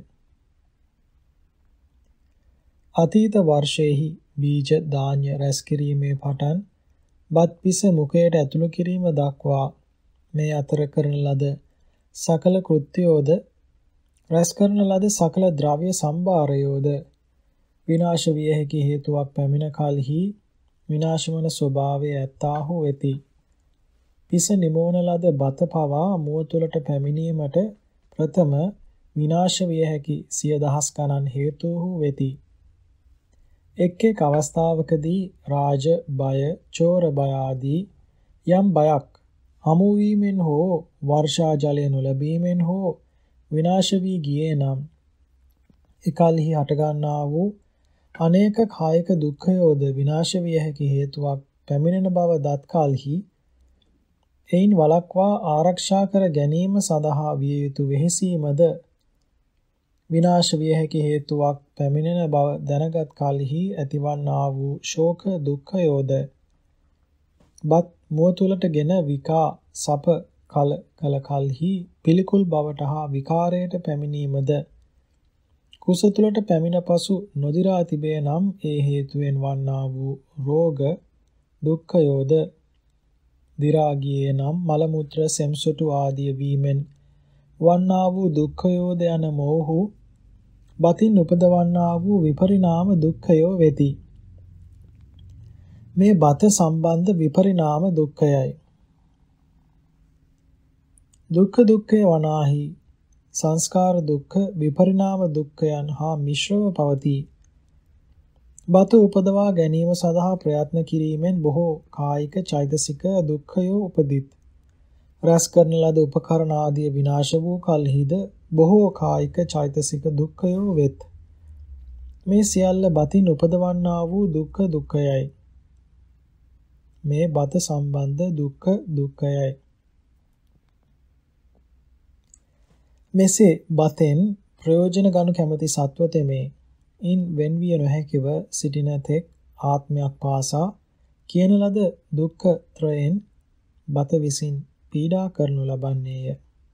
Speaker 1: අතීත වර්ෂයේහි බීජ ධාන්‍ය රැස් කිරීමේ පටන් බත් පිස මුඛයට ඇතුළු කිරීම දක්වා මේ අතර කරන ලද සකල කෘත්‍යෝද රැස් කරන ලද සකල ද්‍රව්‍ය සම්භාරයෝද විනාශ විය හැකි හේතුවක් පැමිණ කලෙහි විනාශ වන ස්වභාවය ඇත්තාහු වෙති. පිස නිමෝන ලද බත පවා මුව තුළට පැමිණීමට ප්‍රථම විනාශ විය හැකි සිය දහස් ගණන් හේතුහු වෙති. එක් එක් අවස්ථාවකදී රාජ බය, චෝර බය ආදී යම් බයක් හමු වීමෙන් හෝ වර්ෂා ජලය නොලැබීමෙන් හෝ විනාශ වී ගියේ නම් එකල්හි හටගන්නා වූ අනේක කායික දුක්ඛයෝද විනාශ විය හැකි හේතුවක් පැමිණෙන බව දත් කලෙහි එයින් වළක්වා ආරක්ෂා කර ගැනීම සඳහා විය යුතු වෙහෙසීමද විනාශ විය හැකි හේතුවක් පැමිණෙන බව දැනගත් කලෙහි ඇතිවන්නා වූ ශෝක දුක්ඛයෝද බත් මුව තුලට ගෙන විකා සප කල කල කලෙහි පිළිකුල් බවට හා විකාරයට පැමිණීමද කුස තුලට පැමිණ පසු නොදිරා තිබේ නම් ඒ හේතුවෙන් වන්නා වූ රෝග දුක්ඛයෝද දිරා ගියේ නම් මල මුත්‍ර සෙම්සොටු ආදී වීමෙන් වන්නා වූ දුක්ඛයෝද යන මොහු බතින් උපදවන්නා වූ විපරිණාම දුක්ඛයෝ වෙති. මේ බත සම්බන්ධ විපරිණාම දුක්ඛයයි. දුක්ඛ දුක්ඛය වනාහි සංස්කාර දුක්ඛ විපරිණාම දුක්ඛයන් හා මිශ්‍රව පවතී. බත උපදවා ගැනීම සඳහා ප්‍රයත්න කිරීමෙන් බොහෝ කායික චෛතසික දුක්ඛයෝ උපදිත්. රස කරන ලද උපකරණ ආදී විනාශ වූ කල්හිද බොහෝ කායික චෛතසික දුක්ඛයෝ වෙත්. මේ සියල්ල බතින් උපදවන්නා වූ දුක්ඛ දුක්ඛයයි. මේ බත සම්බන්ධ දුක්ඛ දුක්ඛයයි. මෙසේ බතෙන් ප්‍රයෝජන ගනු කැමති සත්ව තෙමේ ඉන් වෙන්විය නොහැකිව සිටින තෙක් ආත්මයක් පාසා කියන ලද දුක්ඛ ත්‍රයෙන් බත විසින් පීඩා කරනු ලබන්නේය.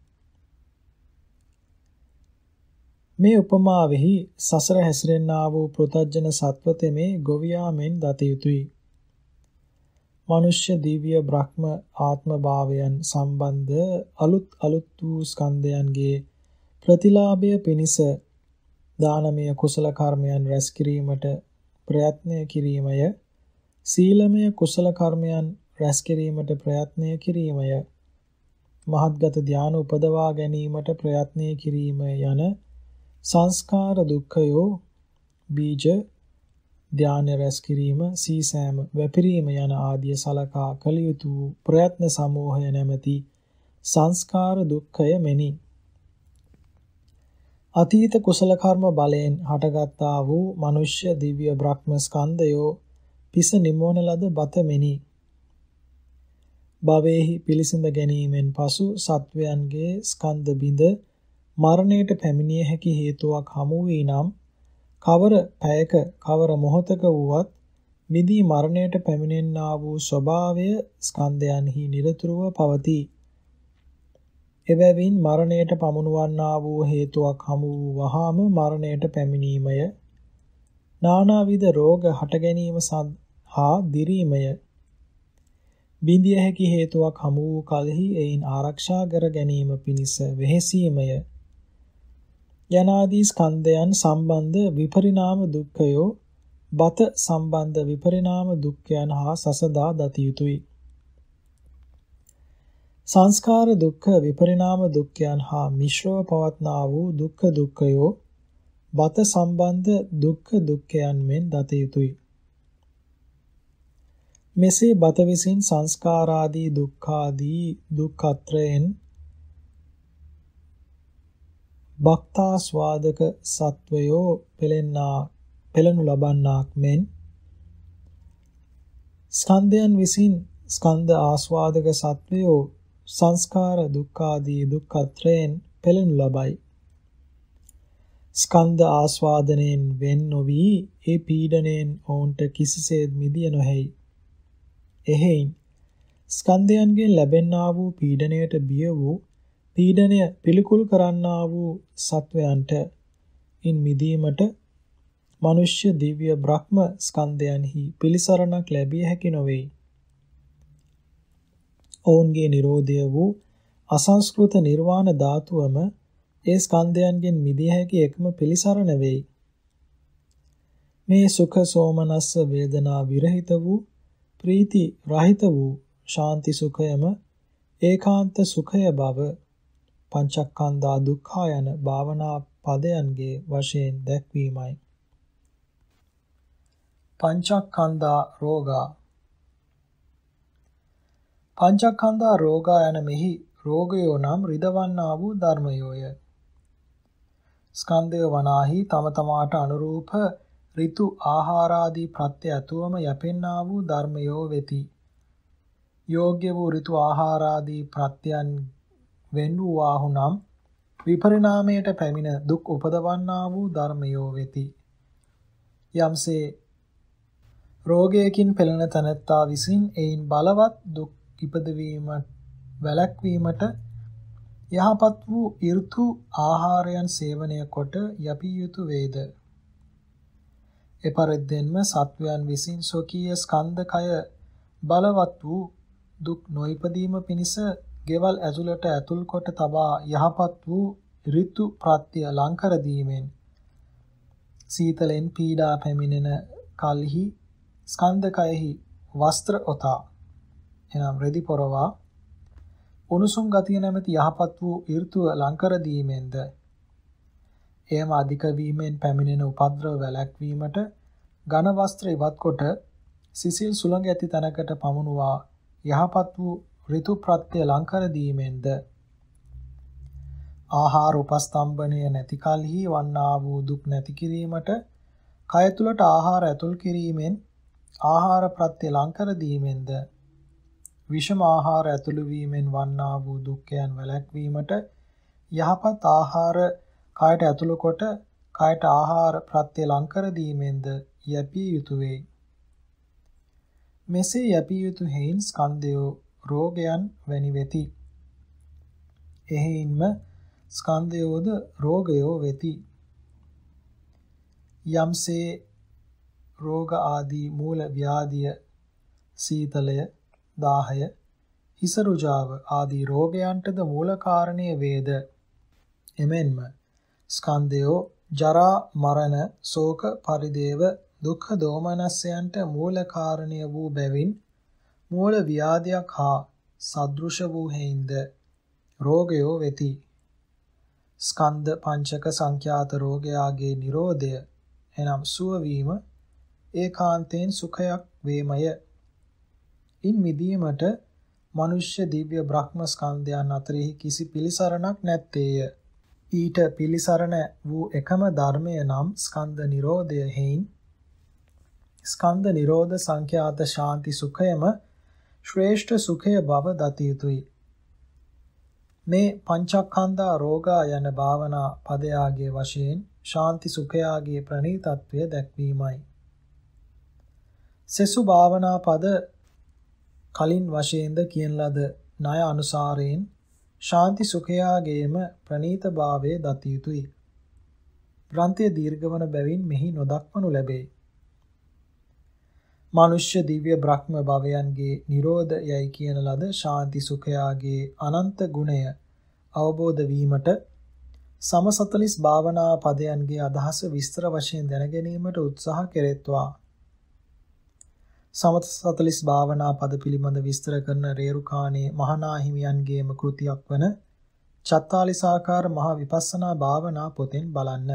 Speaker 1: මේ උපමාවෙහි සසර හැසිරෙන්නා වූ පෘථග්ජන සත්ව තෙමේ ගොවියා මෙන් දත යුතුය. මනුෂ්‍ය දිව්‍ය බ්‍රහ්ම ආත්ම භාවයන් සම්බන්ධ අලුත් අලුත් වූ ස්කන්ධයන්ගේ ප්‍රතිලාභය පිණිස දානමය කුසල කර්මයන් රැස් කිරීමට ප්‍රයත්නය කිරීමය. සීලමය කුසල කර්මයන් රැස් කිරීමට ප්‍රයත්නය කිරීමය. මහත්ගත ධානය උපදවා ගැනීමට ප්‍රයත්නය කිරීම යන සංස්කාර දුක්ඛයෝ බීජ ධානය රැස් කිරීම සීසෑම වැපිරීම යන ආදී සලකා කළ යුතු ප්‍රයත්න සමූහය නැමැති සංස්කාර දුක්ඛය මෙනි. අතීත කුසල කර්ම බලයෙන් හටගත්තා වූ මනුෂ්‍ය දිව්‍ය බ්‍රහ්ම ස්කන්ධයෝ පිස නිමවන ලද බත මෙනි. භවයේහි පිළිසිඳ ගැනීමෙන් පසු සත්වයන්ගේ ස්කන්ධ බිඳ මරණයට පැමිණිය හැකි හේතුවක් හමු වී නම් කවර පැයක කවර මොහොතක වුවත් මිදී මරණයට පැමිණෙන්නා වූ ස්වභාවය ස්කන්ධයන්හි නිරතුරුව පවතී. එබැවින් මරණයට පමුණුවන්නා වූ හේතුවක් හමු වූ වහාම මරණයට පැමිණීමය. නානාවිධ රෝග හට ගැනීම සඳහා දිරීමය. බිඳිය හැකි හේතුවක් හමු වූ කලෙහි එයින් ආරක්ෂා කර ගැනීම පිණිස වෙහෙසීමය. යනාදී ස්කන්ධයන් සම්බන්ධ විපරිණාම දුක්ඛයෝ බත සම්බන්ධ විපරිණාම දුක්ඛයන් හා සසදා දත යුතුය. සංස්කාර දුක්ඛ විපරිණාම දුක්ඛයන් හා මිශ්‍රව පවත්නා වූ දුක්ඛ දුක්ඛයෝ බත සම්බන්ධ දුක්ඛ දුක්ඛයන් මෙන් දත යුතුය. මෙසේ බත විසින් සංස්කාරාදී දුක්ඛාදී දුක්ඛත්‍රයෙන් භක්තාස්වාදක සත්වයෝ පෙළෙන්නා පෙළනු ලබන්නාක් මෙන් ස්කන්ධයන් විසින් ස්කන්ධ ආස්වාදක සත්වයෝ සංස්කාර දුක්ඛාදී දුක්ඛත්‍රයෙන් පෙළනු ලබයි. ස්කන්ධ ආස්වාදනයෙන් වෙන් නොවි ඒ පීඩණයෙන් ඔවුන්ට කිසිසේත් මිදිය නොහැයි. එහෙයින් ස්කන්ධයන්ගෙන් ලැබෙන්නා වූ පීඩණයට බිය වූ පීඩණය පිළිකුල් කරන්නා වූ සත්වයන්ට ඉන් මිදීමට මනුෂ්‍ය දිව්‍ය බ්‍රහ්ම ස්කන්ධයන්හි පිළිසරණක් ලැබිය හැකි නොවේ. ඔවුන්ගේ නිරෝධය වූ අසංස්කෘත නිර්වාණ ධාතුවම ඒ ස්කන්ධයන්ගෙන් මිදිය හැකි එකම පිළිසරණ වෙයි. මේ සුඛ සෝමනස්ස වේදනා විරහිත වූ ප්‍රීති රහිත වූ ශාන්ති සුඛයම ඒකාන්ත සුඛය බව පංචස්කන්ධා දුක්ඛ යන භාවනා පදයන්ගේ වශයෙන් දැක්වීමයි. පංචස්කන්ධා රෝගා පංචස්කන්ධා රෝගා යන මෙහි රෝගයෝ නම් රිදවන්නා වූ ධර්මයෝය. ස්කන්ධය වනාහි තම තමාට අනුරූප ඍතු ආහාරාදී ප්‍රත්‍ය ඇතුවම යැපෙන්නා වූ ධර්මයෝ වෙති. යෝග්‍ය වූ ඍතු ආහාරාදී ප්‍රත්‍යයන් වෙන් වූවාහු නම් විපරිණාමයට පැමිණ දුක් උපදවන්නා වූ ධර්මයෝ වෙති. යම්සේ රෝගයකින් පෙළෙන තැනැත්තා විසින් එයින් බලවත් දුක් ඉපදවීම වැළැක්වීමට යහපත් වූ ඍතු ආහාරයන් සේවනය කොට යපිය යුතු වේද. එපරිද්දෙන්ම සත්වයන් විසින් සොකීය ස්කන්ධකය බලවත් වූ දුක් නොයිපදීම පිණිස ගෙවල් ඇතුළට ඇතුල් කොට තබා යහපත් වූ ඍතු ප්‍රත්‍ය ලංකර දීමෙන් සීතලෙන් පීඩා පැමිණෙන කල්හි ස්කන්ධකයෙහි වස්ත්‍ර ඔතා එනම් රෙදි පොරවා උණුසුම් ගතිය නැමැති යහපත් වූ ඍතුව ලංකර දීමෙන්ද එයම අධික වීමෙන් පැමිණෙන උපද්‍රව වැළැක්වීමට ඝන වස්ත්‍ර ඉවත් කොට සිසිල් සුළඟ ඇති තැනකට පමුණුවා යහපත් වූ ඍතු ප්‍රත්‍ය ලංකර දීමෙන්ද ආහාර උපස්තම්භනය නැති කලෙහි වන්නා වූ දුක් නැති කිරීමට කය තුලට ආහාර ඇතුල් කිරීමෙන් ආහාර ප්‍රත්‍ය ලංකර දීමෙන්ද විෂම ආහාර ඇතුළු වීමෙන් වන්නා වූ දුක්ඛයන් වැළැක්වීමට යහපත් ආහාර කයට ඇතුළු කොට කයට ආහාර ප්‍රත්‍ය ලංකර දීමෙන්ද යැපිය යුතුය වේ. මෙසේ යැපිය යුතු හේයින් ස්කන්ධයෝ රෝගයන් වැනි වෙති. එහෙයින්ම ස්කන්ධයෝද රෝගයෝ වෙති. යම්සේ රෝග ආදී මූල ව්‍යාධිය සීතලය දාහය හිස රුජාව ආදී රෝගයන්ටද මූල කාරණය වේද. එමෙන්ම ස්කන්ධයෝ ජරා මරණ ශෝක පරිදේව දුක්ඛ දෝමනස්යන්ට මූල කාරණය වූ බැවින් මූල ව්‍යාධියක් හා සදෘශ වූ හේින්ද රෝගයෝ වෙති. ස්කන්ධ පංචක සංඛ්‍යාත රෝගයාගේ නිරෝධය එනම් සුව වීම ඒකාන්තයෙන් සුඛයක් වේමය. ඉන් මිදීමට මනුෂ්‍ය දිව්‍ය බ්‍රහ්ම ස්කන්ධයන් අතරෙහි කිසි පිළිසරණක් නැත්තේය. ඊට පිළිසරණ වූ එකම ධර්මය නම් ස්කන්ධ නිරෝධය හේයින් ස්කන්ධ නිරෝධ සංඛ්‍යාත ශාන්ති සුඛයම ශ්‍රේෂ්ඨ සුඛය බව දත යුතුය. මේ පංචස්කන්ධා රෝගා යන භාවනා පදයාගේ වශයෙන් ශාන්ති සුඛයාගේ ප්‍රණීතත්වය දැක්වීමයි. සෙසු භාවනා පද කලින් වශයෙන්ද කියන ලද ණය අනුසාරයෙන් ශාන්ති සුඛයාගේම ප්‍රණීත භාවයේ දත යුතුය. ග්‍රන්ථය දීර්ඝවන බැවින් මෙහි නොදක්වනු ලැබේ. මනුෂ්‍ය දිව්‍ය බ්‍රහ්ම භවයන්ගේ නිරෝධ යයි කියන ලද ශාන්ති සුඛයාගේ අනන්ත ගුණය අවබෝධ වීමට සම සතලිස් භාවනා පදයන්ගේ අදහස විස්තර වශයෙන් දැන ගැනීමට උත්සාහ කෙරෙත්වා. සම සතලිස් භාවනා පද පිළිබඳ විස්තර කරන රේරුකාණේ මහා හිමියන්ගේම කෘතියක් වන චත්තාලිසාකාර මහ විපස්සනා භාවනා පොතෙන් බලන්න.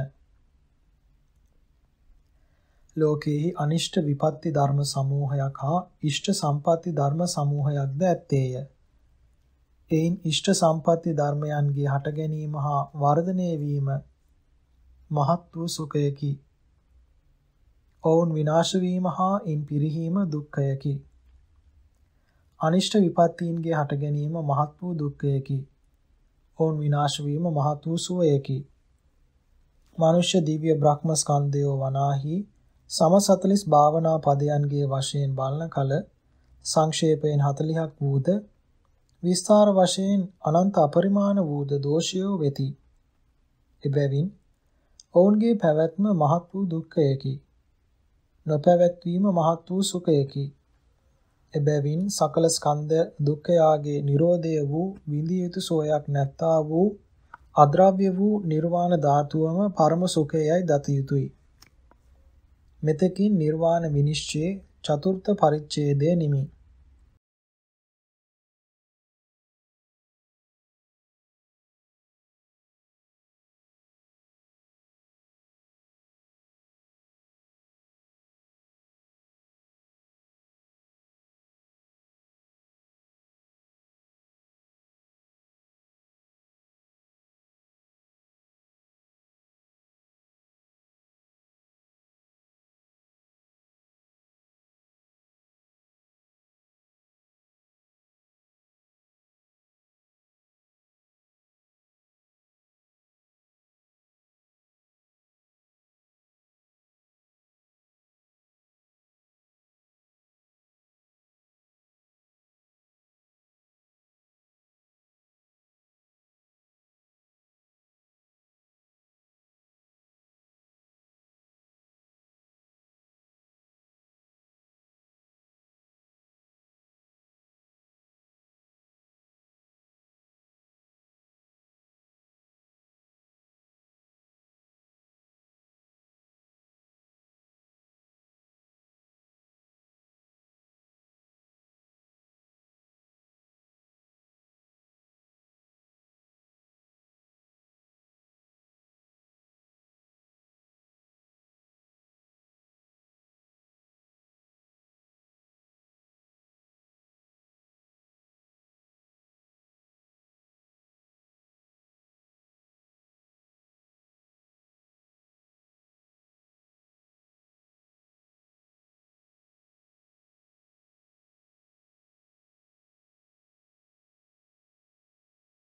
Speaker 1: ලෝකේහි අනිෂ්ට විපත්ති ධර්ම සමූහයක් හා ඉෂ්ට සම්පatti ධර්ම සමූහයක්ද ඇත්තේය. එයින් ඉෂ්ට සම්පatti ධර්මයන්ගේ හට ගැනීම හා වර්ධනය වීම මහත් වූ සුඛයකි. ඔවුන් විනාශ වීම හා ඉන් පිරිහීම දුක්ඛයකි. අනිෂ්ට විපත්තීන්ගේ හට ගැනීම මහත් වූ දුක්ඛයකි. ඔවුන් විනාශ වීම මහත් වූ සුවයකි. මනුෂ්‍ය දිව්‍ය බ්‍රහ්ම ස්කන්ධයෝ වනාහි සම සතලිස් භාවනා පදයන්ගේ වශයෙන් බලන කල සංක්ෂේපයෙන් හතළිහක් වූද විස්තර වශයෙන් අනන්ත අපරිමාණ වූද දෝෂයෝ වෙති. එබැවින් ඔවුන්ගේ පැවැත්ම මහත් වූ දුක්ඛයකි. නොපැවැත්වීම මහත් වූ සුඛයකි. එබැවින් සකල ස්කන්ධ දුක්ඛයාගේ නිරෝධය වූ විඳිය යුතු සෝයක් නැත්තා වූ අද්‍රව්‍ය වූ නිර්වාණ ධාතුවම පරම සුඛයයි දත යුතුය. මෙතකින් නිර්වාණ විනිශ්චයේ චතුර්ථ පරිච්ඡේදය නිමි.